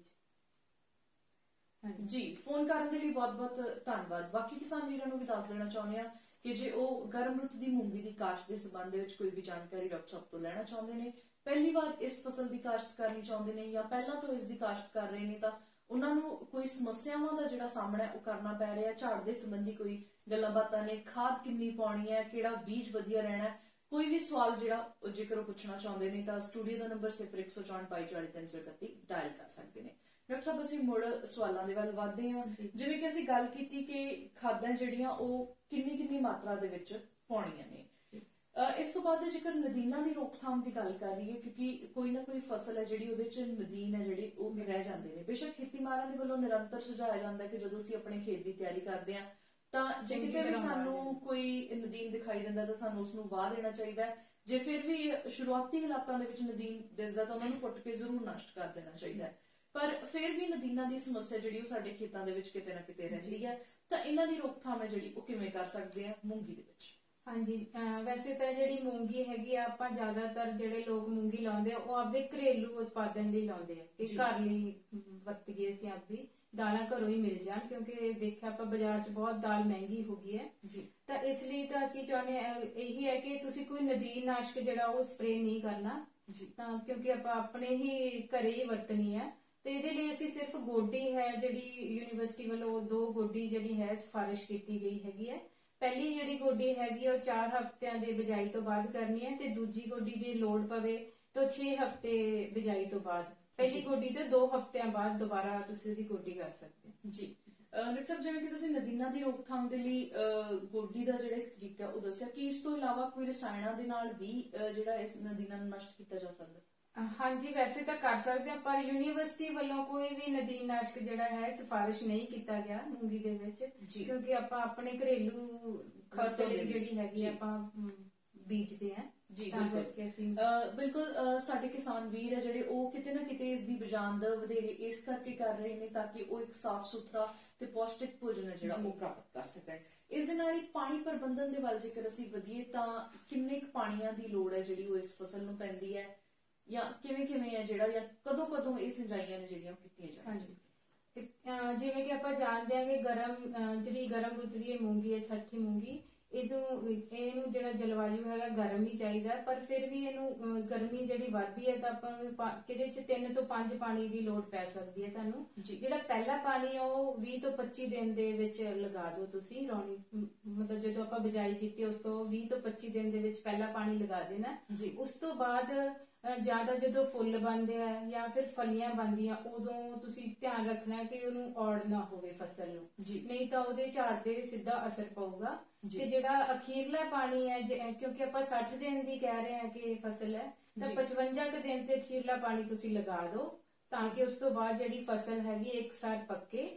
ਜੀ, ਫੋਨ ਕਰਨ ਦੇ ਲਈ ਬਹੁਤ-ਬਹੁਤ ਧੰਨਵਾਦ। ਬਾਕੀ ਕਿਸਾਨ ਵੀਰਾਂ ਨੂੰ ਵੀ ਦੱਸ ਦੇਣਾ ਚਾਹੁੰਦੇ ਆ ਕਿ ਜੇ ਉਹ ਗਰਮ ਰੁੱਤ ਦੀ ਮੂੰਗੀ ਦੀ ਕਾਸ਼ਤ ਦੇ ਸੰਬੰਧ ਦੇ ਵਿੱਚ ਕੋਈ ਵੀ ਜਾਣਕਾਰੀ ਡਾਕਟਰ ਸਾਹਿਬ ਤੋਂ ਲੈਣਾ ਚਾਹੁੰਦੇ ਨੇ, ਪਹਿਲੀ ਵਾਰ ਇਸ ਫਸਲ ਦੀ ਕਾਸ਼ਤ ਕਰਨੀ ਚਾਹੁੰਦੇ ਨੇ ਜਾਂ ਪਹਿਲਾਂ ਤੋਂ ਇਸ ਦੀ ਕਾਸ਼ਤ ਕਰ ਰਹੇ ਨੇ, ਤਾਂ ਉਹਨਾਂ ਨੂੰ ਕੋਈ ਸਮੱਸਿਆਵਾਂ ਦਾ ਜਿਹੜਾ ਸਾਹਮਣਾ ਉਹ ਕਰਨਾ ਪੈ ਰਿਹਾ, ਝਾੜ ਦੇ ਸੰਬੰਧੀ ਕੋਈ ਗੱਲਾਂ ਬਾਤਾਂ ਨੇ, ਖਾਦ ਕਿੰਨੀ ਪਾਉਣੀ ਹੈ, ਕਿਹੜਾ ਬੀਜ ਵਧੀਆ ਰਹਿਣਾ, ਕੋਈ ਵੀ ਸਵਾਲ ਜਿਹੜਾ ਜੇਕਰ ਉਹ ਪੁੱਛਣਾ ਚਾਹੁੰਦੇ ਨੇ ਤਾਂ ਸਟੂਡੀਓ ਦਾ ਨੰਬਰ ਸਿਫਰ ਇੱਕ ਸੌ ਚੌਂਹਠ ਬਾਈ ਚਾਲੀ ਤਿੰਨ ਸੌ ਇਕੱਤੀ ਡਾਇਲ ਕਰ ਸਕਦੇ ਨੇ। ਡਾਕਟਰ ਸਾਹਿਬ, ਅਸੀਂ ਮੁੜ ਸਵਾਲਾਂ ਦੇ ਵੱਲ ਵਧਦੇ ਹਾਂ। ਜਿਵੇਂ ਕਿ ਅਸੀਂ ਗੱਲ ਕੀਤੀ ਕਿ ਖਾਦਾਂ ਜਿਹੜੀਆਂ ਉਹ ਕਿੰਨੀ ਕਿੰਨੀ ਮਾਤਰਾ ਦੇ ਵਿੱਚ ਪਾਉਣੀਆਂ ਨੇ, ਇਸ ਤੋਂ ਬਾਅਦ ਜੇਕਰ ਨਦੀਨਾਂ ਦੀ ਰੋਕਥਾਮ ਦੀ ਗੱਲ ਕਰ ਰਹੀ ਹੈ, ਕਿਉਂਕਿ ਕੋਈ ਨਾ ਕੋਈ ਫਸਲ ਹੈ ਜਿਹੜੀ ਉਹਦੇ ਚ ਨਦੀਨ ਹੈ ਜਿਹੜੀ ਉਹ ਰਹਿ ਜਾਂਦੇ ਨੇ। ਬੇਸ਼ੱਕ ਖੇਤੀ ਮਾਹਰਾਂ ਦੇ ਵੱਲੋਂ ਨਿਰੰਤਰ ਸੁਝਾਇਆ ਜਾਂਦਾ ਕਿ ਜਦੋਂ ਅਸੀਂ ਆਪਣੇ ਖੇਤ ਦੀ ਤਿਆਰੀ ਕਰਦੇ ਹਾਂ ਤਾਂ ਜੇ ਕਿਤੇ ਵੀ ਸਾਨੂੰ ਕੋਈ ਨਦੀਨ ਦਿਖਾਈ ਦਿੰਦਾ ਤਾਂ ਸਾਨੂੰ ਉਸਨੂੰ ਵਾਹ ਦੇਣਾ ਚਾਹੀਦਾ ਹੈ। ਜੇ ਫਿਰ ਵੀ ਸ਼ੁਰੂਆਤੀ ਹਾਲਾਤਾਂ ਦੇ ਵਿੱਚ ਨਦੀਨ ਦਿਸਦਾ ਤਾਂ ਉਹਨਾਂ ਨੂੰ ਪੁੱਟ ਕੇ ਜ਼ਰੂਰ ਨਸ਼ਟ ਕਰ ਦੇਣਾ ਚਾਹੀਦਾ ਹੈ। ਪਰ ਫਿਰ ਵੀ ਨਦੀਨਾਂ ਦੀ ਸਮੱਸਿਆ ਜਿਹੜੀ ਉਹ ਸਾਡੇ ਖੇਤਾਂ ਦੇ ਵਿੱਚ ਕਿਤੇ ਨਾ ਕਿਤੇ ਰਹਿੰਦੀ ਹੈ, ਤਾਂ ਇਹਨਾਂ ਦੀ ਰੋਕਥਾਮ ਹੈ ਜਿਹੜੀ ਉਹ ਕਿਵੇਂ ਕਰ ਸਕਦੇ ਆ ਮੂੰਗੀ ਦੇ ਵਿੱਚ? ਹਾਂਜੀ, ਵੈਸੇ ਤਾਂ ਜਿਹੜੀ ਮੂੰਗੀ ਹੈਗੀ ਆ, ਆਪਾਂ ਜ਼ਿਆਦਾਤਰ ਜਿਹੜੇ ਲੋਕ ਮੂੰਗੀ ਲਾਉਂਦੇ ਆ ਉਹ ਆਪਦੇ ਘਰੇਲੂ ਉਤਪਾਦਨ ਲਈ ਲਾਉਂਦੇ ਆ ਕਿ ਘਰ ਲਈ ਵਰਤੀਏ, ਅਸੀਂ ਆਪਦੀ ਦਾਲਾਂ ਘਰੋਂ ਹੀ ਮਿਲ ਜਾਣ, ਕਿਉਂਕਿ ਦੇਖਿਆ ਆਪਾਂ ਬਾਜ਼ਾਰ 'ਚ ਬਹੁਤ ਦਾਲ ਮਹਿੰਗੀ ਹੋ ਗਈ ਹੈ ਜੀ। ਤਾਂ ਇਸ ਲਈ ਤਾਂ ਅਸੀਂ ਚਾਹੁੰਦੇ ਇਹੀ ਹੈ ਕਿ ਤੁਸੀਂ ਕੋਈ ਨਦੀਨ ਨਾਸ਼ਕ ਜਿਹੜਾ ਉਹ ਸਪਰੇਅ ਨਹੀਂ ਕਰਨਾ ਜੀ, ਤਾਂ ਕਿਉਂਕਿ ਆਪਾਂ ਆਪਣੇ ਹੀ ਘਰੇ ਹੀ ਵਰਤਣੀ ਹੈ। ਤੇ ਇਹਦੇ ਲਈ ਅਸੀਂ ਸਿਰਫ ਗੋਡੀ ਹੈ ਜਿਹੜੀ ਯੂਨੀਵਰਸਿਟੀ ਵੱਲੋਂ ਦੋ ਗੋਡੀ ਜਿਹੜੀ ਹੈ ਸਿਫਾਰਿਸ਼ ਕੀਤੀ ਗਈ ਹੈਗੀ ਹੈ। ਪਹਿਲੀ ਜਿਹੜੀ ਗੋਡੀ ਹੈਗੀ ਉਹ ਚਾਰ ਹਫ਼ਤਿਆਂ ਦੇ ਬਿਜਾਈ ਤੋਂ ਬਾਅਦ ਕਰਨੀ ਹੈ ਤੇ ਦੂਜੀ ਗੋਡੀ ਜੇ ਲੋੜ ਪਵੇ ਤਾਂ ਛੇ ਹਫ਼ਤੇ ਬਿਜਾਈ ਤੋਂ ਬਾਅਦ। ਪਹਿਲੀ ਗੋਡੀ ਤੇ ਦੋ ਹਫ਼ਤਿਆਂ ਬਾਅਦ ਦੁਬਾਰਾ ਤੁਸੀਂ ਉਹਦੀ ਗੋਡੀ ਕਰ ਸਕਦੇ ਹੋ ਜੀ। ਡਾਕਟਰ ਸਾਹਿਬ, ਜਿਵੇਂ ਕਿ ਤੁਸੀਂ ਨਦੀਨਾਂ ਦੀ ਰੋਕਥਾਮ ਦੇ ਲਈ ਗੋਡੀ ਦਾ ਜਿਹੜਾ ਇੱਕ ਤਰੀਕਾ ਉਹ ਦੱਸਿਆ, ਕਿ ਇਸ ਤੋਂ ਇਲਾਵਾ ਕੋਈ ਰਸਾਇਣਾਂ ਦੇ ਨਾਲ ਵੀ ਜਿਹੜਾ ਇਸ ਨਦੀਨਾਂ ਨੂੰ ਨਸ਼ਟ ਕੀਤਾ ਜਾ ਸਕਦਾ? ਹਾਂਜੀ, ਵੈਸੇ ਤਾਂ ਕਰ ਸਕਦੇ ਆ, ਪਰ ਯੂਨੀਵਰਸਿਟੀ ਵੱਲੋਂ ਕੋਈ ਵੀ ਨਦੀਨ ਨਾਸ਼ਕ ਜਿਹੜਾ ਹੈ ਸਿਫਾਰਿਸ਼ ਨਹੀਂ ਕੀਤਾ ਗਿਆ ਮੂੰਗੀ ਦੇ ਵਿੱਚ, ਕਿਉਂਕਿ ਆਪਾਂ ਆਪਣੇ ਘਰੇਲੂ ਖਰਚ ਲਈ ਜਿਹੜੀ ਹੈਗੀ ਆਪਾਂ ਬੀਜਦੇ ਆ ਜੀ। ਬਿਲਕੁਲ ਬਿਲਕੁਲ ਸਾਡੇ ਕਿਸਾਨ ਵੀਰ ਹੈ ਜਿਹੜੇ ਉਹ ਕਿਤੇ ਨਾ ਕਿਤੇ ਇਸ ਦੀ ਬਜਾਂਦ ਵਧੇਰੇ ਇਸ ਕਰਕੇ ਕਰ ਰਹੇ ਨੇ ਤਾਂ ਕਿ ਉਹ ਇੱਕ ਸਾਫ਼ ਸੁਥਰਾ ਤੇ ਪੌਸ਼ਟਿਕ ਭੋਜਨ ਹੈ ਜਿਹੜਾ ਉਹ ਪ੍ਰਾਪਤ ਕਰ ਸਕਣ। ਇਸ ਦੇ ਨਾਲ ਹੀ ਪਾਣੀ ਪ੍ਰਬੰਧਨ ਦੇ ਵੱਲ ਜੇਕਰ ਅਸੀਂ ਵਧੀਏ ਤਾਂ ਕਿੰਨੇ ਕੁ ਪਾਣੀਆਂ ਦੀ ਲੋੜ ਹੈ ਜਿਹੜੀ ਉਹ ਇਸ ਫਸਲ ਨੂੰ ਪੈਂਦੀ ਹੈ, ਜਾਂ ਕਿਵੇਂ ਕਿਵੇਂ ਹੈ ਜਿਹੜਾ, ਜਾਂ ਕਦੋਂ ਕਦੋਂ ਇਹ ਸਿੰਜਾਈਆਂ ਨੇ ਜਿਹੜੀਆਂ ਕੀਤੀਆਂ ਜਾਣਗੀਆਂ? ਜਿਵੇਂ ਕਿ ਆਪਾਂ ਜਾਣਦੇ ਹਾਂ ਕਿ ਗਰਮ ਜਿਹੜੀ ਗਰਮ ਰੁੱਤ ਦੀ ਮੂੰਗੀ ਹੈ, ਸੱਠੀ ਮੂੰਗੀ, ਇਹਨੂੰ ਇਹਨੂੰ ਜਿਹੜਾ ਜਲਵਾਯੂ ਹੈਗਾ ਗਰਮ ਹੀ ਚਾਹੀਦਾ, ਪਰ ਫਿਰ ਵੀ ਇਹਨੂੰ ਗਰਮੀ ਜਿਹੜੀ ਵੱਧਦੀ ਹੈ ਤਾਂ ਆਪਾਂ ਨੂੰ ਇਹਦੇ ਚ ਤਿੰਨ ਤੋਂ ਪੰਜ ਪਾਣੀ ਦੀ ਲੋੜ ਪੈ ਸਕਦੀ ਹੈ ਤੁਹਾਨੂੰ। ਜਿਹੜਾ ਪਹਿਲਾ ਪਾਣੀ ਆ ਉਹ ਵੀਹ ਤੋਂ ਪੱਚੀ ਦਿਨ ਦੇ ਵਿੱਚ ਲਗਾ ਦਿਓ ਤੁਸੀਂ, ਰੌਣੀ ਮਤਲਬ ਜਦੋਂ ਆਪਾਂ ਬਿਜਾਈ ਕੀਤੀ ਉਸ ਤੋਂ ਵੀਹ ਤੋਂ ਪੱਚੀ ਦਿਨ ਦੇ ਵਿੱਚ ਪਹਿਲਾ ਪਾਣੀ ਲਗਾ ਦੇਣਾ। ਉਸ ਤੋਂ ਬਾਅਦ ਜਿਆਦਾ ਜਦੋਂ ਫੁੱਲ ਬਣਦੇ ਆ ਜਾਂ ਫਿਰ ਫਲੀਆਂ ਬਣਦੀਆਂ ਉਦੋਂ ਤੁਸੀਂ ਧਿਆਨ ਰੱਖਣਾ ਕਿ ਉਹਨੂੰ ਔੜ ਨਾ ਹੋਵੇ ਫਸਲ ਨੂੰ, ਨਹੀਂ ਤਾਂ ਉਹਦੇ ਝਾੜ ਤੇ ਸਿੱਧਾ ਅਸਰ ਪਊਗਾ। ਤੇ ਜਿਹੜਾ ਅਖੀਰਲਾ ਪਾਣੀ ਹੈ, ਕਿਉਂਕਿ ਆਪਾਂ ਸੱਠ ਦਿਨ ਦੀ ਕਹਿ ਰਹੇ ਹਾਂ ਕਿ ਇਹ ਫਸਲ ਹੈ, ਤਾਂ ਪਚਵੰਜਾ ਕੁ ਦਿਨ ਤੇ ਅਖੀਰਲਾ ਪਾਣੀ ਤੁਸੀਂ ਲਗਾ ਦਿਓ ਤਾਂ ਕਿ ਉਸ ਤੋਂ ਬਾਅਦ ਜਿਹੜੀ ਫਸਲ ਹੈਗੀ ਇੱਕ ਸਾਰ ਪੱਕੇ।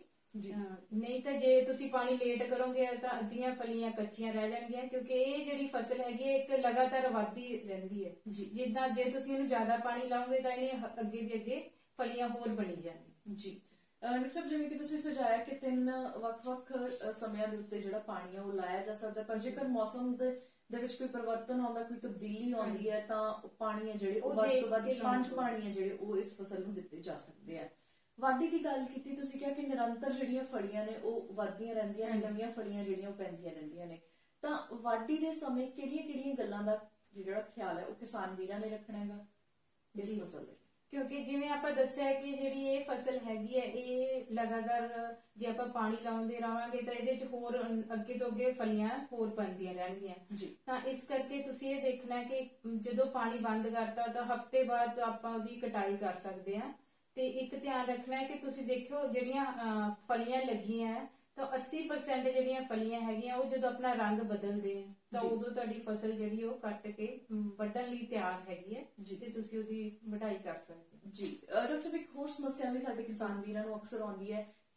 ਨਹੀਂ ਤਾਂ ਜੇ ਤੁਸੀਂ ਪਾਣੀ ਲੇਟ ਕਰੋਗੇ ਤਾਂ ਅੱਧੀਆਂ ਫਲੀਆਂ ਕੱਚੀਆਂ ਰਹਿ ਜਾਣਗੀਆਂ, ਕਿਉਂਕਿ ਇਹ ਜਿਹੜੀ ਫਸਲ ਹੈਗੀ ਇੱਕ ਲਗਾਤਾਰ ਵੱਧਦੀ ਰਹਿੰਦੀ ਹੈ। ਜਿੱਦਾਂ ਜੇ ਤੁਸੀਂ ਇਹਨੂੰ ਜ਼ਿਆਦਾ ਪਾਣੀ ਲਾਓਗੇ ਤਾਂ ਇਹਨੇ ਅੱਗੇ ਦੀ ਅੱਗੇ ਫਲੀਆਂ ਹੋਰ ਬਣੀ ਜਾਣਗੀਆਂ ਜੀ। ਡਾਕਟਰ ਸਾਹਿਬ, ਜਿਵੇਂ ਕਿ ਤੁਸੀਂ ਸੁਝਾਇਆ ਕਿ ਤਿੰਨ ਵੱਖ-ਵੱਖ ਸਮਿਆਂ ਦੇ ਉੱਤੇ ਜਿਹੜਾ ਪਾਣੀ ਹੈ ਉਹ ਲਾਇਆ ਜਾ ਸਕਦਾ, ਪਰ ਜੇਕਰ ਮੌਸਮ ਦੇ ਦੇ ਵਿੱਚ ਕੋਈ ਪਰਿਵਰਤਨ ਆਉਂਦਾ, ਕੋਈ ਤਬਦੀਲੀ ਆਉਂਦੀ ਹੈ ਤਾਂ ਪਾਣੀ ਹੈ ਜਿਹੜੇ ਉਹ ਵੱਧ ਤੋਂ ਵੱਧ ਪੰਜ ਪਾਣੀ ਹੈ ਜਿਹੜੇ ਉਹ ਇਸ ਫਸਲ ਨੂੰ ਦਿੱਤੇ ਜਾ ਸਕਦੇ ਆ। ਵਾਢੀ ਦੀ ਗੱਲ ਕੀਤੀ ਤੁਸੀਂ ਕਿਹਾ ਕਿ ਨਿਰੰਤਰ ਜਿਹੜੀਆਂ ਫਲੀਆਂ ਨੇ ਉਹ ਵੱਧਦੀਆਂ ਰਹਿੰਦੀਆਂ ਨੇ, ਨਵੀਆਂ ਫਲੀਆਂ ਜਿਹੜੀਆਂ ਉਹ ਪੈਂਦੀਆਂ ਰਹਿੰਦੀਆਂ ਨੇ, ਤਾਂ ਵਾਢੀ ਦੇ ਸਮੇਂ ਕਿਹੜੀਆਂ ਕਿਹੜੀਆਂ ਗੱਲਾਂ ਦਾ ਜਿਹੜਾ ਖਿਆਲ ਹੈ ਉਹ ਕਿਸਾਨ ਵੀਰਾਂ ਨੇ ਰੱਖਣਾ ਹੈਗਾ ਇਸ ਫਸਲ ਦੇ? ਕਿਉਂਕਿ ਜਿਵੇਂ ਆਪਾਂ ਦੱਸਿਆ ਕਿ ਜਿਹੜੀ ਇਹ ਫਸਲ ਹੈਗੀ ਹੈ ਇਹ ਲਗਾਤਾਰ ਜੇ ਆਪਾਂ ਪਾਣੀ ਲਾਉਂਦੇ ਰਹਾਂਗੇ ਤਾਂ ਇਹਦੇ ਚ ਹੋਰ ਅੱਗੇ ਤੋਂ ਅੱਗੇ ਫਲੀਆਂ ਹੋਰ ਬਣਦੀਆਂ ਰਹਿਣਗੀਆਂ। ਤਾਂ ਇਸ ਕਰਕੇ ਤੁਸੀਂ ਇਹ ਦੇਖਣਾ ਕਿ ਜਦੋਂ ਪਾਣੀ ਬੰਦ ਕਰਤਾ ਤਾਂ ਹਫ਼ਤੇ ਬਾਅਦ ਆਪਾਂ ਉਹਦੀ ਕਟਾਈ ਕਰ ਸਕਦੇ ਹਾਂ। ਤੇ ਇੱਕ ਧਿਆਨ ਰੱਖਣਾ ਹੈ ਕਿ ਤੁਸੀਂ ਦੇਖਿਓ ਜਿਹੜੀਆਂ ਫਲੀਆਂ ਲੱਗੀਆਂ ਤਾਂ ਅੱਸੀ ਪਰਸੈਂਟ ਜਿਹੜੀਆਂ ਫਲੀਆਂ ਹੈਗੀਆਂ ਉਹ ਜਦੋਂ ਆਪਣਾ ਰੰਗ ਬਦਲਦੇ ਆ ਤਾਂ ਉਦੋਂ ਤੁਹਾਡੀ ਫਸਲ ਜਿਹੜੀ ਉਹ ਕੱਟ ਕੇ ਵੱਢਣ ਲਈ ਤਿਆਰ ਹੈਗੀ ਹੈ ਤੇ ਤੁਸੀਂ ਉਹਦੀ ਵਢਾਈ ਕਰ ਸਕਦੇ ਹੋ ਜੀ। ਡਾਕਟਰ ਸਾਹਿਬ, ਇੱਕ ਹੋਰ ਸਮੱਸਿਆ ਵੀ ਸਾਡੇ ਕਿਸਾਨ ਵੀਰਾਂ ਨੂੰ ਅਕਸਰ ਆਉਂਦੀ ਹੈ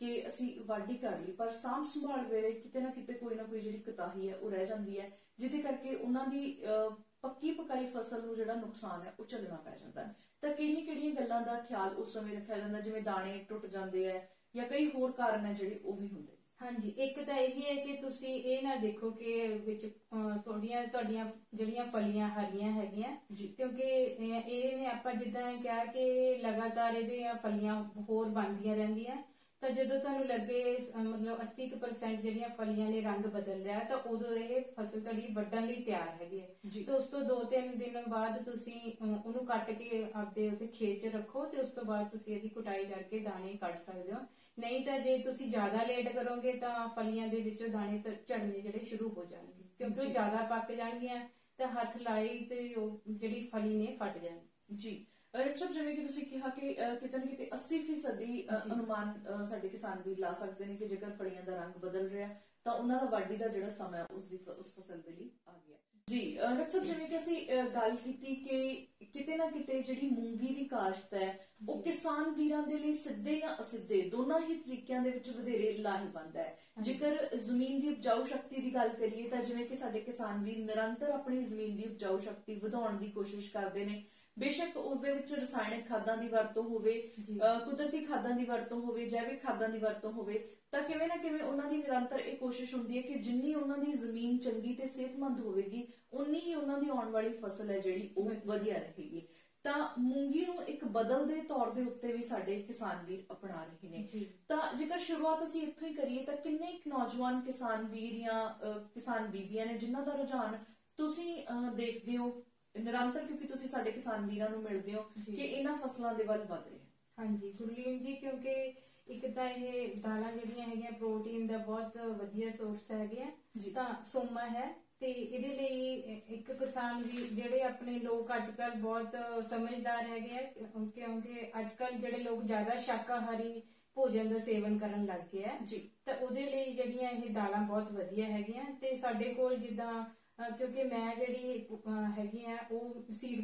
ਕਿ ਅਸੀਂ ਵਾਢੀ ਕਰ ਲਈ, ਪਰ ਸਾਂਭ ਸੰਭਾਲ ਵੇਲੇ ਕਿਤੇ ਨਾ ਕਿਤੇ ਕੋਈ ਨਾ ਕੋਈ ਜਿਹੜੀ ਕੁਤਾਹੀ ਹੈ ਉਹ ਰਹਿ ਜਾਂਦੀ ਹੈ, ਜਿਹਦੇ ਕਰਕੇ ਉਹਨਾਂ ਦੀ ਪੱਕੀ ਪਕਾਈ ਫਸਲ ਨੂੰ ਜਿਹੜਾ ਨੁਕਸਾਨ ਹੈ ਉਹ ਝੱਲਣਾ ਪੈ ਜਾਂਦਾ ਹੈ। ਤਾਂ ਕਿਹੜੀਆਂ ਕਿਹੜੀਆਂ ਗੱਲਾਂ ਦਾ ਖਿਆਲ ਉਸ ਸਮੇਂ ਰੱਖਿਆ ਜਾਂਦਾ, ਜਿਵੇਂ ਦਾਣੇ ਟੁੱਟ ਜਾਂਦੇ ਆ ਜਾਂ ਕਈ ਹੋਰ ਕਾਰਨ ਹੈ ਜਿਹੜੇ ਉਹ ਵੀ ਹੁੰਦੇ? ਹਾਂਜੀ, ਇੱਕ ਤਾਂ ਇਹ ਹੈ ਕਿ ਤੁਸੀਂ ਇਹ ਨਾ ਦੇਖੋ ਕਿ ਵਿੱਚ ਤੁਹਾਡੀਆਂ ਤੁਹਾਡੀਆਂ ਜਿਹੜੀਆਂ ਫਲੀਆਂ ਹਰੀਆਂ ਹੈਗੀਆਂ, ਕਿਉਂਕਿ ਇਹ ਨੇ ਆਪਾਂ ਜਿੱਦਾਂ ਕਿਹਾ ਕਿ ਲਗਾਤਾਰ ਇਹਦੀਆਂ ਫਲੀਆਂ ਹੋਰ ਬਣਦੀਆਂ ਰਹਿੰਦੀਆਂ, ਤਾਂ ਜਦੋਂ ਤੁਹਾਨੂੰ ਲੱਗੇ ਮਤਲਬ ਅੱਸੀ ਪਰਸੈਂਟ ਜਿਹੜੀਆਂ ਫਲੀਆਂ ਨੇ ਰੰਗ ਬਦਲ ਰਿਹਾ, ਤਾਂ ਉਦੋਂ ਇਹ ਫਸਲ ਤੁਹਾਡੀ ਵੱਢਣ ਲਈ ਤਿਆਰ ਹੈਗੀ ਹੈ। ਤੇ ਉਸ ਤੋਂ ਦੋ ਤਿੰਨ ਦਿਨ ਬਾਅਦ ਤੁਸੀਂ ਉਹਨੂੰ ਕੱਟ ਕੇ ਆਪਦੇ ਉੱਤੇ ਖੇਤ 'ਚ ਰੱਖੋ, ਤੇ ਉਸ ਤੋਂ ਬਾਅਦ ਤੁਸੀਂ ਇਹਦੀ ਕੁਟਾਈ ਕਰਕੇ ਦਾਣੇ ਕੱਢ ਸਕਦੇ ਹੋ। ਨਹੀਂ ਤਾਂ ਜੇ ਤੁਸੀਂ ਜ਼ਿਆਦਾ ਲੇਟ ਕਰੋਗੇ ਤਾਂ ਫਲੀਆਂ ਦੇ ਵਿੱਚੋਂ ਦਾਣੇ ਝੜਨੇ ਜਿਹੜੇ ਸ਼ੁਰੂ ਹੋ ਜਾਣਗੇ, ਕਿਉਂਕਿ ਉਹ ਜ਼ਿਆਦਾ ਪੱਕ ਜਾਣਗੀਆਂ ਤਾਂ ਹੱਥ ਲਾਈ ਤੇ ਉਹ ਜਿਹੜੀ ਫਲੀ ਨੇ ਫਟ ਜਾਣੀ। ਜੀ ਡਾਕਟਰ ਸਾਹਿਬ, ਜਿਵੇਂ ਕਿ ਤੁਸੀਂ ਕਿਹਾ ਕਿ ਕਿਤੇ ਨਾ ਕਿਤੇ ਅੱਸੀ ਫੀਸਦੀ ਅਨੁਮਾਨ ਸਾਡੇ ਕਿਸਾਨ ਵੀ ਲਾ ਸਕਦੇ ਨੇ ਕਿ ਜੇਕਰ ਫਲੀਆਂ ਦਾ ਰੰਗ ਬਦਲ ਰਿਹਾ ਤਾਂ ਉਹਨਾਂ ਦਾ ਵਾਢੀ ਦਾ ਜਿਹੜਾ ਸਮਾਂ ਉਸ ਦੀ ਉਸ ਫਸਲ ਦੇ ਲਈ ਆ ਗਿਆ। ਜੀ ਡਾਕਟਰ ਸਾਹਿਬ, ਜਿਵੇਂ ਕਿ ਅਸੀਂ ਗੱਲ ਕੀਤੀ ਕਿ ਕਿਤੇ ਨਾ ਕਿਤੇ ਜਿਹੜੀ ਮੂੰਗੀ ਦੀ ਕਾਸ਼ਤ ਹੈ ਉਹ ਕਿਸਾਨ ਵੀਰਾਂ ਦੇ ਲਈ ਸਿੱਧੇ ਜਾਂ ਅਸਿੱਧੇ ਦੋਨਾਂ ਹੀ ਤਰੀਕਿਆਂ ਦੇ ਵਿੱਚ ਵਧੇਰੇ ਲਾਹੇਵੰਦ ਹੈ। ਜੇਕਰ ਜ਼ਮੀਨ ਦੀ ਉਪਜਾਊ ਸ਼ਕਤੀ ਦੀ ਗੱਲ ਕਰੀਏ ਤਾਂ ਜਿਵੇਂ ਕਿ ਸਾਡੇ ਕਿਸਾਨ ਵੀਰ ਨਿਰੰਤਰ ਆਪਣੀ ਜ਼ਮੀਨ ਦੀ ਉਪਜਾਊ ਸ਼ਕਤੀ ਵਧਾਉਣ ਦੀ ਕੋਸ਼ਿਸ਼ ਕਰਦੇ ਨੇ, ਬੇਸ਼ੱਕ ਉਸ ਦੇ ਵਿੱਚ ਰਸਾਇਣਿਕ ਖਾਦਾਂ ਦੀ ਵਰਤੋਂ ਹੋਵੇ, ਕੁਦਰਤੀ ਖਾਦਾਂ ਦੀ ਵਰਤੋਂ ਹੋਵੇ, ਜੈਵਿਕ ਖਾਦਾਂ ਦੀ ਵਰਤੋਂ ਹੋਵੇ, ਤਾਂ ਕਿਵੇਂ ਨਾ ਕਿਵੇਂ ਉਹਨਾਂ ਦੀ ਨਿਰੰਤਰ ਇਹ ਕੋਸ਼ਿਸ਼ ਹੁੰਦੀ ਹੈ ਕਿ ਜਿੰਨੀ ਉਹਨਾਂ ਦੀ ਜ਼ਮੀਨ ਚੰਗੀ ਤੇ ਸਿਹਤਮੰਦ ਹੋਵੇਗੀ ਉਨੀ ਹੀ ਉਹਨਾਂ ਦੀ ਆਉਣ ਵਾਲੀ ਫਸਲ ਹੈ ਜਿਹੜੀ ਉਹ ਵਧੀਆ ਰਹੇਗੀ। ਤਾਂ ਮੂੰਗੀ ਨੂੰ ਇੱਕ ਬਦਲ ਦੇ ਤੌਰ ਦੇ ਉੱਤੇ ਵੀ ਸਾਡੇ ਕਿਸਾਨ ਵੀਰ ਅਪਣਾ ਰਹੇ ਨੇ। ਤਾਂ ਜੇਕਰ ਸ਼ੁਰੂਆਤ ਅਸੀਂ ਇੱਥੋਂ ਹੀ ਕਰੀਏ ਤਾਂ ਕਿੰਨੇ ਨੌਜਵਾਨ ਕਿਸਾਨ ਵੀਰ ਜਾਂ ਕਿਸਾਨ ਬੀਬੀਆਂ ਨੇ ਜਿਨ੍ਹਾਂ ਦਾ ਰੁਝਾਨ ਤੁਸੀਂ ਦੇਖਦੇ ਹੋ ਨਿਰੰਤਰ, ਕਿਉਂਕਿ ਤੁਸੀਂ ਸਾਡੇ ਕਿਸਾਨ ਵੀਰਾਂ ਨੂੰ ਮਿਲਦੇ ਹੋ, ਕਿ ਇਹਨਾਂ ਫਸਲਾਂ ਦੇ ਵੱਲ ਵਧ ਰਹੇ? ਹਾਂਜੀ ਗੁਰਲੀਨ ਜੀ, ਕਿਉਂਕਿ ਇੱਕ ਤਾਂ ਇਹ ਦਾਲਾਂ ਜਿਹੜੀਆਂ ਹੈਗੀਆਂ ਪ੍ਰੋਟੀਨ ਦਾ ਬਹੁਤ ਵਧੀਆ ਸੋਰਸ ਹੈਗੇ ਆ, ਤਾਂ ਸੋਮਾ ਹੈ, ਤੇ ਇਹਦੇ ਲਈ ਇੱਕ ਕਿਸਾਨ ਵੀ ਜਿਹੜੇ ਆਪਣੇ ਲੋਕ ਅੱਜ ਕੱਲ ਬਹੁਤ ਸਮਝਦਾਰ ਹੈਗੇ ਆ, ਕਿਉਂਕਿ ਅੱਜ ਕੱਲ ਜਿਹੜੇ ਲੋਕ ਜ਼ਿਆਦਾ ਸ਼ਾਕਾਹਾਰੀ ਭੋਜਨ ਦਾ ਸੇਵਨ ਕਰਨ ਲੱਗ ਗਏ ਆ ਜੀ, ਤਾਂ ਉਹਦੇ ਲਈ ਜਿਹੜੀਆਂ ਇਹ ਦਾਲਾਂ ਬਹੁਤ ਵਧੀਆ ਹੈਗੀਆਂ। ਤੇ ਸਾਡੇ ਕੋਲ ਜਿੱਦਾਂ ਕਿਉਂਕਿ ਮੈਂ ਜਿਹੜੀ ਹੈਗੀ ਆ ਉਹ ਸੀਡ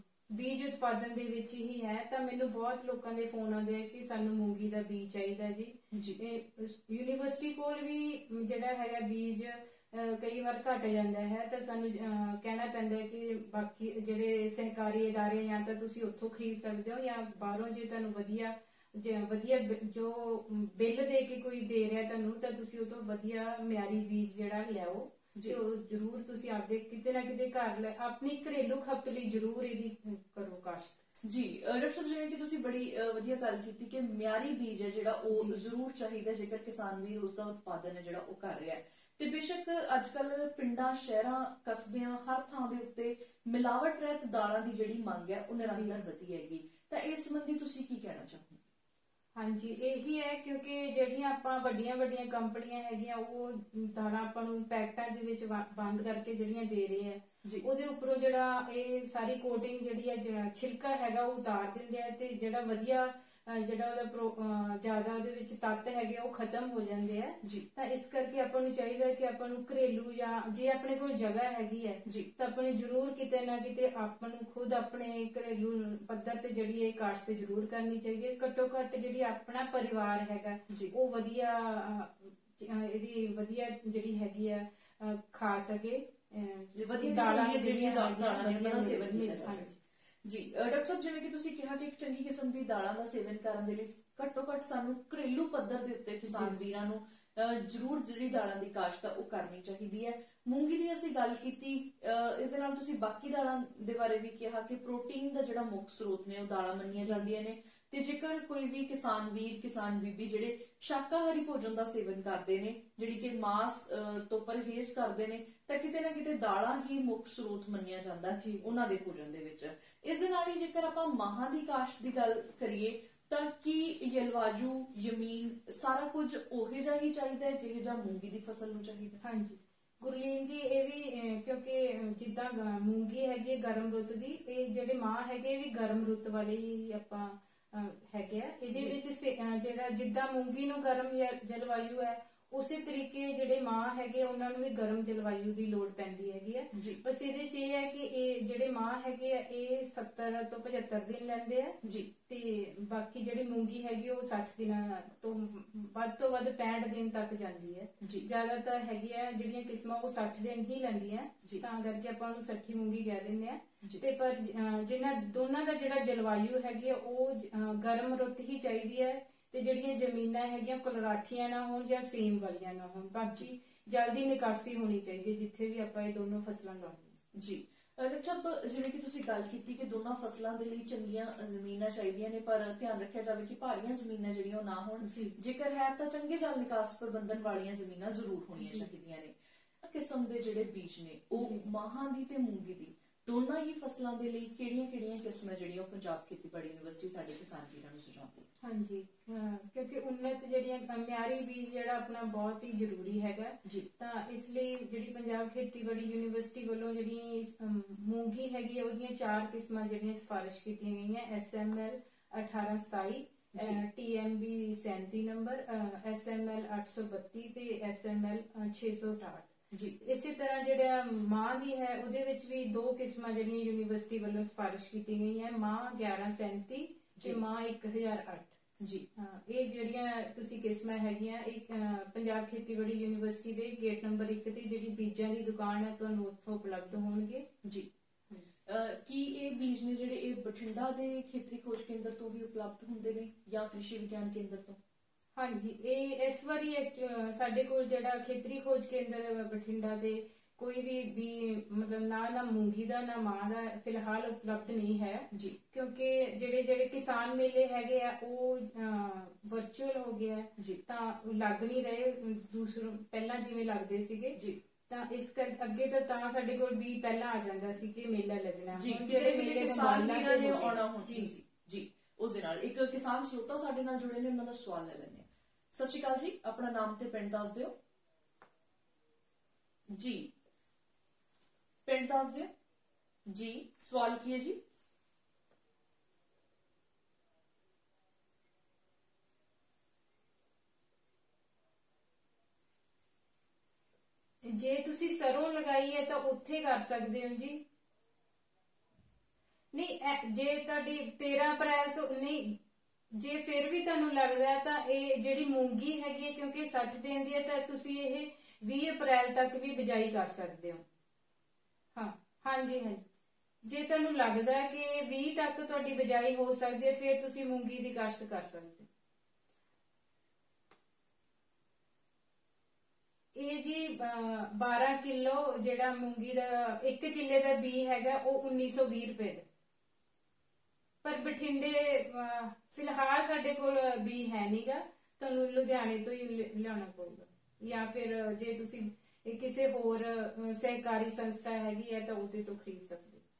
ਬੀਜ ਉਤਪਾਦਨ ਦੇ ਵਿੱਚ ਹੀ ਹੈ, ਤਾਂ ਮੈਨੂੰ ਬਹੁਤ ਲੋਕਾਂ ਦੇ ਫੋਨ ਆਉਂਦੇ ਆ ਕਿ ਸਾਨੂੰ ਮੂੰਗੀ ਦਾ ਬੀਜ ਚਾਹੀਦਾ ਜੀ। ਯੂਨੀਵਰਸਿਟੀ ਕੋਲ ਵੀ ਜਿਹੜਾ ਹੈਗਾ ਬੀਜ ਕਈ ਵਾਰ ਘਟ ਜਾਂਦਾ ਹੈ, ਤਾਂ ਸਾਨੂੰ ਕਹਿਣਾ ਪੈਂਦਾ ਹੈ ਕਿ ਬਾਕੀ ਜਿਹੜੇ ਸਹਿਕਾਰੀ ਇਦਾਰੇ ਜਾਂ ਤਾਂ ਤੁਸੀਂ ਉੱਥੋਂ ਖਰੀਦ ਸਕਦੇ ਹੋ, ਜਾਂ ਬਾਹਰੋਂ ਜੇ ਤੁਹਾਨੂੰ ਵਧੀਆ ਵਧੀਆ ਜੋ ਬਿੱਲ ਦੇ ਕੇ ਕੋਈ ਦੇ ਰਿਹਾ ਤੁਹਾਨੂੰ, ਤਾਂ ਤੁਸੀਂ ਉਹ ਤੋਂ ਵਧੀਆ ਮਿਆਰੀ ਬੀਜ ਜਿਹੜਾ ਲਿਆਓ, ਤੇ ਉਹ ਜ਼ਰੂਰ ਤੁਸੀਂ ਆਪਦੇ ਕਿਤੇ ਨਾ ਕਿਤੇ ਘਰ ਲੈ ਆਪਣੀ ਘਰੇਲੂ ਖਪਤ ਲਈ ਜ਼ਰੂਰ ਇਹਦੀ ਕਰੋ ਕਾਸ਼ਤ। ਜੀ ਡਾਕਟਰ ਸਾਹਿਬ, ਜਿਵੇਂ ਕਿ ਤੁਸੀਂ ਬੜੀ ਵਧੀਆ ਗੱਲ ਕੀਤੀ ਕਿ ਮਿਆਰੀ ਬੀਜ ਹੈ ਜਿਹੜਾ ਉਹ ਜ਼ਰੂਰ ਚਾਹੀਦਾ ਜੇਕਰ ਕਿਸਾਨ ਵੀਰ ਉਸ ਦਾ ਉਤਪਾਦਨ ਹੈ ਜਿਹੜਾ ਉਹ ਕਰ ਰਿਹਾ ਹੈ। ਤੇ ਬੇਸ਼ੱਕ ਅੱਜ ਕੱਲ ਪਿੰਡਾਂ, ਸ਼ਹਿਰਾਂ, ਕਸਬਿਆਂ ਹਰ ਥਾਂ ਦੇ ਉੱਤੇ ਮਿਲਾਵਟ ਰਹਿਤ ਦਾਲਾਂ ਦੀ ਜਿਹੜੀ ਮੰਗ ਹੈ ਉਹ ਨਿਰੰਤਰ ਵਧੀ ਹੈਗੀ, ਤਾਂ ਇਸ ਸੰਬੰਧੀ ਤੁਸੀਂ ਕੀ ਕਹਿਣਾ ਚਾਹੋਗੇ? ਹਾਂਜੀ, ਇਹੀ ਹੈ, ਕਿਉਂਕਿ ਜਿਹੜੀਆਂ ਆਪਾਂ ਵੱਡੀਆਂ ਵੱਡੀਆਂ ਕੰਪਨੀਆਂ ਹੈਗੀਆਂ ਉਹ ਦਾਲਾਂ ਆਪਾਂ ਨੂੰ ਪੈਕਟਾਂ ਦੇ ਵਿੱਚ ਬੰਦ ਕਰਕੇ ਜਿਹੜੀਆਂ ਦੇ ਰਹੇ ਆ, ਉਹਦੇ ਉੱਪਰੋਂ ਜਿਹੜਾ ਇਹ ਸਾਰੀ ਕੋਟਿੰਗ ਜਿਹੜੀ ਹੈ ਜਿਹੜਾ ਛਿਲਕਾ ਹੈਗਾ ਉਹ ਉਤਾਰ ਦਿੰਦੇ ਆ, ਤੇ ਜਿਹੜਾ ਵਧੀਆ ਜਿਹੜਾ ਉਹਦਾ ਜ਼ਿਆਦਾ ਉਹਦੇ ਵਿੱਚ ਤੱਤ ਹੈਗੇ ਉਹ ਖਤਮ ਹੋ ਜਾਂਦੇ ਆ। ਤਾਂ ਇਸ ਕਰਕੇ ਆਪਾਂ ਨੂੰ ਚਾਹੀਦਾ ਕਿ ਆਪਾਂ ਨੂੰ ਘਰੇਲੂ ਜਾਂ ਜੇ ਆਪਣੇ ਕੋਲ ਜਗ੍ਹਾ ਹੈਗੀ ਹੈ ਤਾਂ ਆਪਾਂ ਨੂੰ ਜ਼ਰੂਰ ਕਿਤੇ ਨਾ ਕਿਤੇ ਆਪਾਂ ਨੂੰ ਖੁਦ ਆਪਣੇ ਘਰੇਲੂ ਪੱਧਰ ਤੇ ਜਿਹੜੀ ਇਹ ਕਾਸ਼ਤ ਜ਼ਰੂਰ ਕਰਨੀ ਚਾਹੀਦੀ ਹੈ। ਘੱਟੋ ਘੱਟ ਜਿਹੜੀ ਆਪਣਾ ਪਰਿਵਾਰ ਹੈਗਾ ਉਹ ਵਧੀਆ ਇਹਦੀ ਵਧੀਆ ਜਿਹੜੀ ਹੈਗੀ ਆ ਖਾ ਸਕੇ, ਵਧੀਆ ਦਾਲਾਂ ਜਿਹੜੀਆਂ ਦਾ ਸੇਵਨ ਕੀਤਾ ਜਾ ਸਕੇ। ਜੀ ਡਾਕਟਰ ਸਾਹਿਬ, ਜਿਵੇਂ ਕਿ ਤੁਸੀਂ ਕਿਹਾ ਕਿ ਇੱਕ ਚੰਗੀ ਕਿਸਮ ਦੀ ਦਾਲਾਂ ਦਾ ਸੇਵਨ ਕਰਨ ਦੇ ਲਈ ਘੱਟੋ ਘੱਟ ਸਾਨੂੰ ਘਰੇਲੂ ਪੱਧਰ ਦੇ ਉੱਤੇ ਕਿਸਾਨ ਵੀਰਾਂ ਨੂੰ ਜ਼ਰੂਰ ਜਿਹੜੀ ਦਾਲਾਂ ਦੀ ਕਾਸ਼ਤ ਉਹ ਕਰਨੀ ਚਾਹੀਦੀ ਹੈ। ਮੂੰਗੀ ਦੀ ਅਸੀਂ ਗੱਲ ਕੀਤੀ, ਇਸ ਦੇ ਨਾਲ ਤੁਸੀਂ ਬਾਕੀ ਦਾਲਾਂ ਦੇ ਬਾਰੇ ਵੀ ਕਿਹਾ ਕਿ ਪ੍ਰੋਟੀਨ ਦਾ ਜਿਹੜਾ ਮੁੱਖ ਸਰੋਤ ਨੇ ਉਹ ਦਾਲਾਂ ਮੰਨੀਆਂ ਜਾਂਦੀਆਂ ਨੇ, ਤੇ ਜੇਕਰ ਕੋਈ ਵੀ ਕਿਸਾਨ ਵੀਰ ਕਿਸਾਨ ਬੀਬੀ ਜਿਹੜੇ ਸ਼ਾਕਾਹਾਰੀ ਭੋਜਨ ਦਾ ਸੇਵਨ ਕਰਦੇ ਨੇ, ਜਿਹੜੀ ਕਿ ਮਾਸ ਤੋਂ ਪਰਹੇਜ਼ ਕਰਦੇ ਨੇ, ਤਾਂ ਕਿਤੇ ਨਾ ਕਿਤੇ ਦਾਲਾਂ ਹੀ ਮੁੱਖ ਸਰੋਤ ਮੰਨਿਆ ਜਾਂਦਾ ਜੀ ਉਹਨਾਂ ਦੇ ਭੋਜਨ ਦੇ ਵਿੱਚ। ਇਸ ਦੇ ਨਾਲ ਹੀ ਜੇਕਰ ਆਪਾਂ ਮਾਹਾਂ ਦੀ ਕਾਸ਼ਤ ਦੀ ਗੱਲ ਕਰੀਏ ਤਾਂ ਕੀ ਜਲਵਾਯੂ, ਜ਼ਮੀਨ ਸਾਰਾ ਕੁਝ ਉਹੇ ਜਿਹਾ ਹੀ ਚਾਹੀਦਾ ਜਿਹੇ ਜਿਹਾ ਮੂੰਗੀ ਦੀ ਫਸਲ ਨੂੰ ਚਾਹੀਦਾ? ਹਾਂਜੀ ਗੁਰਲੀਨ ਜੀ, ਇਹ ਵੀ ਕਿਉਂਕਿ ਜਿੱਦਾਂ ਮੂੰਗੀ ਹੈਗੀ ਗਰਮ ਰੁੱਤ ਦੀ, ਇਹ ਜਿਹੜੇ ਮਾਹ ਹੈਗੇ ਵੀ ਗਰਮ ਰੁੱਤ ਵਾਲੇ ਹੀ ਆਪਾਂ ਹੈਗੇ ਆ। ਇਹਦੇ ਵਿੱਚ ਜਿਹੜਾ ਜਿੱਦਾਂ ਮੂੰਗੀ ਨੂੰ ਗਰਮ ਜਲਵਾਯੂ ਹੈ ਉਸੇ ਤਰੀਕੇ ਜਿਹੜੇ ਮਾਂ ਹੈਗੇ ਉਹਨਾਂ ਨੂੰ ਵੀ ਗਰਮ ਜਲਵਾਯੂ ਦੀ ਲੋੜ ਪੈਂਦੀ ਹੈਗੀ ਹੈ। ਜੀ ਬਸ ਇਹਦੇ ਚ ਇਹ ਹੈ ਕਿ ਇਹ ਜਿਹੜੇ ਮਾਂ ਹੈਗੇ ਆ ਇਹ ਸੱਤਰ ਤੋਂ ਪਝੱਤਰ ਦਿਨ ਲੈਂਦੇ ਆ ਜੀ ਤੇ ਬਾਕੀ ਜਿਹੜੀ ਮੂੰਗੀ ਹੈਗੀ ਉਹ ਸੱਠ ਦਿਨਾਂ ਤੋਂ ਵੱਧ ਤੋਂ ਵੱਧ ਪੈਂਹਠ ਦਿਨ ਤੱਕ ਜਾਂਦੀ ਹੈ। ਜੀ ਜ਼ਿਆਦਾਤਰ ਹੈਗੀ ਆ ਜਿਹੜੀਆਂ ਕਿਸਮਾਂ ਉਹ ਸੱਠ ਦਿਨ ਹੀ ਲੈਂਦੀਆਂ, ਜੀ। ਤਾਂ ਕਰਕੇ ਆਪਾਂ ਉਹਨੂੰ ਸੱਠੀ ਮੂੰਗੀ ਕਹਿ ਦਿੰਦੇ ਆ। ਜੀ। ਤੇ ਪਰ ਅਹ, ਜਿਨ੍ਹਾਂ ਦੋਨਾਂ ਦਾ ਜਿਹੜਾ ਜਲਵਾਯੂ ਹੈਗੀ ਆ ਉਹ ਅਹ, ਗਰਮ ਰੁੱਤ ਹੀ ਚਾਹੀਦੀ ਹੈ ਤੇ ਜਿਹੜੀਆਂ ਜ਼ਮੀਨਾਂ ਹੈਗੀਆਂ ਕੁਲਰਾਠੀਆਂ ਨਾ ਹੋਣ ਜਾਂ ਸੇਮ ਵਾਲੀਆਂ ਨਾ ਹੋਣ। ਬਾਕੀ ਜਲਦੀ ਨਿਕਾਸੀ ਹੋਣੀ ਚਾਹੀਦੀ ਹੈ ਜਿੱਥੇ ਵੀ ਆਪਾਂ ਇਹ ਦੋਨੋਂ ਫਸਲਾਂ ਲਾਉਣੀਆਂ। ਜੀ ਡਾਕਟਰ ਸਾਹਿਬ, ਜਿਵੇਂ ਕਿ ਤੁਸੀਂ ਗੱਲ ਕੀਤੀ ਕਿ ਦੋਨਾਂ ਫਸਲਾਂ ਦੇ ਲਈ ਚੰਗੀਆਂ ਜ਼ਮੀਨਾਂ ਚਾਹੀਦੀਆਂ ਨੇ, ਪਰ ਧਿਆਨ ਰੱਖਿਆ ਜਾਵੇ ਕਿ ਭਾਰੀਆਂ ਜ਼ਮੀਨਾਂ ਜਿਹੜੀਆਂ ਉਹ ਨਾ ਹੋਣ। ਜੀ। ਜੇਕਰ ਹੈ ਤਾਂ ਚੰਗੇ ਜਲ ਨਿਕਾਸ ਪ੍ਰਬੰਧਨ ਵਾਲੀਆਂ ਜ਼ਮੀਨਾਂ ਜ਼ਰੂਰ ਹੋਣੀਆਂ ਜੀ। ਚਾਹੀਦੀਆਂ ਨੇ। ਕਿਸਮ ਦੇ ਜਿਹੜੇ ਬੀਜ ਨੇ ਉਹ ਜੀ। ਮਾਹਾਂ ਦੀ ਤੇ ਮੂੰਗੀ ਦੀ ਦੋਨਾਂ ਹੀ ਫਸਲਾਂ ਦੇ ਲਈ ਕਿਹੜੀਆਂ-ਕਿਹੜੀਆਂ ਕਿਸਮਾਂ ਜਿਹੜੀਆਂ ਉਹ ਪੰਜਾਬ ਖੇਤੀਬਾੜੀ ਯੂਨੀਵਰਸਿਟੀ ਸਾਡੇ ਕਿਸਾਨ ਵੀਰਾਂ ਨੂੰ ਸੁਝਾਉਂਦੀ ਹੈ? ਹਾਂਜੀ, ਅਹ, ਕਿਉਂਕਿ ਉન્નਤ ਜਿਹੜੀਆਂ ਅਹ, ਮਿਆਰੀ ਬੀਜ ਜਿਹੜਾ ਆਪਣਾ ਬਹੁਤ ਹੀ ਜ਼ਰੂਰੀ ਹੈਗਾ। ਜੀ ਤਾਂ ਇਸ ਲਈ ਜਿਹੜੀ ਪੰਜਾਬ ਖੇਤੀਬਾੜੀ ਯੂਨੀਵਰਸਿਟੀ ਵੱਲੋਂ ਜਿਹੜੀ ਅਮ, ਮੂੰਗੀ ਹੈਗੀ ਆ ਉਹਦੀਆਂ ਚਾਰ ਕਿਸਮਾਂ ਜਿਹੜੀਆਂ ਸਿਫਾਰਿਸ਼ ਕੀਤੀਆਂ ਗਈਆਂ, ਐਸ ਐਮ ਐਲ ਅਠਾਰਾਂ ਸਤਾਈ, ਟੀ ਐਮ ਬੀ ਸੈਂਤੀ ਨੰਬਰ, ਐਸ ਐਮ ਐਲ ਅੱਠ ਸੌ ਬੱਤੀ ਤੇ ਐਸ ਐਮ ਐਲ ਛੇ ਸੌ ਅਠਾਹਠ। ਜੀ ਇਸੇ ਤਰ੍ਹਾਂ ਜਿਹੜਾ ਮਾਂ ਦੀ ਹੈ ਉਹਦੇ ਵਿੱਚ ਵੀ ਦੋ ਕਿਸਮਾਂ ਜਿਹੜੀਆਂ ਯੂਨੀਵਰਸਿਟੀ ਵੱਲੋਂ ਸਿਫਾਰਿਸ਼ ਕੀਤੀ ਗਈਆਂ, ਮਾਂ ਗਿਆਰਾਂ ਸੈਂਤੀ ਤੇ ਜੀ। ਮਾਂ ਇੱਕ ਹਜ਼ਾਰ ਅੱਠ। ਜੀ ਹਾਂ, ਇਹ ਜਿਹੜੀਆਂ ਤੁਸੀਂ ਕਿਸਮਾਂ ਹੈਗੀਆਂ ਇਹ ਅਹ, ਪੰਜਾਬ ਖੇਤੀਬਾੜੀ ਯੂਨੀਵਰਸਿਟੀ ਦੇ ਗੇਟ ਨੰਬਰ ਇੱਕ ਤੇ ਜਿਹੜੀ ਬੀਜਾਂ ਦੀ ਦੁਕਾਨ ਹੈ ਤੁਹਾਨੂੰ ਉੱਥੋਂ ਉਪਲਬਧ ਹੋਣਗੇ। ਜੀ ਅਹ ਕੀ ਇਹ ਬੀਜ ਨੇ ਜਿਹੜੇ ਇਹ ਬਠਿੰਡਾ ਦੇ ਖੇਤਰੀ ਖੋਜ ਕੇਂਦਰ ਤੋਂ ਵੀ ਉਪਲਬਧ ਹੁੰਦੇ ਨੇ ਜਾਂ ਕ੍ਰਿਸ਼ੀ ਵਿਗਿਆਨ ਕੇਂਦਰ ਤੋਂ? ਹਾਂਜੀ, ਇਹ ਇਸ ਵਾਰੀ ਇੱਕ, ਸਾਡੇ ਕੋਲ ਜਿਹੜਾ ਖੇਤਰੀ ਖੋਜ ਕੇਂਦਰ ਬਠਿੰਡਾ ਦੇ ਕੋਈ ਵੀ ਵੀ ਮਤਲਬ ਨਾ ਨਾ ਮੂੰਗੀ ਦਾ ਨਾ ਮਾਂ ਦਾ ਫਿਲਹਾਲ ਉਪਲਬਧ ਨਹੀਂ ਹੈ। ਜੀ ਕਿਉਂਕਿ ਜਿਹੜੇ ਜਿਹੜੇ ਕਿਸਾਨ ਮੇਲੇ ਹੈਗੇ ਆ ਉਹ ਵਰਚੁਅਲ ਹੋ ਗਿਆ, ਜੀ ਤਾਂ ਲੱਗ ਨਹੀਂ ਰਹੇ ਦੂਸਰੇ ਪਹਿਲਾਂ ਜਿਵੇਂ ਲੱਗਦੇ ਸੀਗੇ। ਜੀ ਤਾਂ ਇਸ ਕਰ ਅੱਗੇ ਤਾਂ ਤਾਂ ਸਾਡੇ ਕੋਲ ਵੀ ਪਹਿਲਾਂ ਆ ਜਾਂਦਾ ਸੀ ਕਿ ਮੇਲਾ ਲੱਗਣਾ। ਜੀ ਹੁਣ ਜਿਹੜੇ ਮੇਲੇ ਮੇਰੇ ਦੇ ਕਿਸਾਨ ਮਾਲਾ ਵੀਰਾਂ ਨੇ ਹੋ ਗਏ। ਆਉਣਾ ਹੁਣ ਜੀ ਸੀ ਜੀ ਉਸ ਦੇ ਨਾਲ ਇੱਕ ਕਿਸਾਨ ਸਰੋਤਾ ਸਾਡੇ ਨਾਲ ਜੁੜੇ ਨੇ, ਉਹਨਾਂ ਦਾ ਸਵਾਲ ਲੈ ਲੈਂਦੇ ਹਾਂ। ਸਤਿ ਸ਼੍ਰੀ ਅਕਾਲ ਜੀ, ਆਪਣਾ ਨਾਮ ਤੇ ਪਿੰਡ ਦੱਸ ਦਿਓ ਜੀ। ਪਿੰਡ ਦੱਸ ਦਿਓ ਜੀ। ਸਵਾਲ ਕੀ ਹੈ ਜੀ? ਜੇ ਤੁਸੀਂ ਸਰੋਂ ਲਗਾਈ ਹੈ ਤਾਂ ਉੱਥੇ ਕਰ ਸਕਦੇ ਹੋ ਜੀ। ਨਹੀਂ ਐ- ਜੇ ਤੁਹਾਡੀ ਤੇਰਾਂ ਅਪ੍ਰੈਲ ਤੋਂ ਨਹੀਂ, ਜੇ ਫਿਰ ਵੀ ਤੁਹਾਨੂੰ ਲੱਗਦਾ ਹੈ ਤਾਂ ਇਹ ਜਿਹੜੀ ਮੂੰਗੀ ਹੈਗੀ ਹੈ ਕਿਉਂਕਿ ਸੱਠ ਦਿਨ ਦੀ ਹੈ ਤਾਂ ਤੁਸੀਂ ਇਹ ਵੀਹ ਅਪ੍ਰੈਲ ਤੱਕ ਵੀ ਬਿਜਾਈ ਕਰ ਸਕਦੇ ਹੋ। ਹਾਂ ਹਾਂਜੀ ਹਾਂਜੀ, ਜੇ ਤੁਹਾਨੂੰ ਲੱਗਦਾ ਹੈ ਕਿ ਵੀਹ ਤੱਕ ਤੁਹਾਡੀ ਬਿਜਾਈ ਹੋ ਸਕਦੀ ਹੈ ਫਿਰ ਤੁਸੀਂ ਮੂੰਗੀ ਦੀ ਕਾਸ਼ਤ ਕਰ ਸਕਦੇ ਹੋ। ਇਹ ਜੀ ਅਹ, ਬਾਰਾਂ ਕਿਲੋ ਜਿਹੜਾ ਮੂੰਗੀ ਦਾ ਇੱਕ ਕਿੱਲੇ ਦਾ ਬੀ ਹੈਗਾ ਉਹ ਉੱਨੀ ਸੌ ਵੀਹ ਰੁਪਏ ਦਾ। ਪਰ ਬਠਿੰਡੇ ਅਹ, ਫਿਲਹਾਲ ਸਾਡੇ ਕੋਲ ਬੀ ਹੈ ਨਹੀਂਗਾ, ਤੁਹਾਨੂੰ ਲੁਧਿਆਣੇ ਤੋਂ ਹੀ ਲਿ- ਲਿਆਉਣਾ ਪਊਗਾ ਜਾਂ ਫਿਰ ਜੇ ਤੁਸੀਂ ਇਹ ਕਿਸੇ ਹੋਰ ਅਹ, ਸਹਿਕਾਰੀ ਸੰਸਥਾ ਹੈਗੀ ਹੈ ਤਾਂ ਉਹਦੇ ਤੋਂ ਖਰੀਦ ਸਕਦੇ ਹੋ।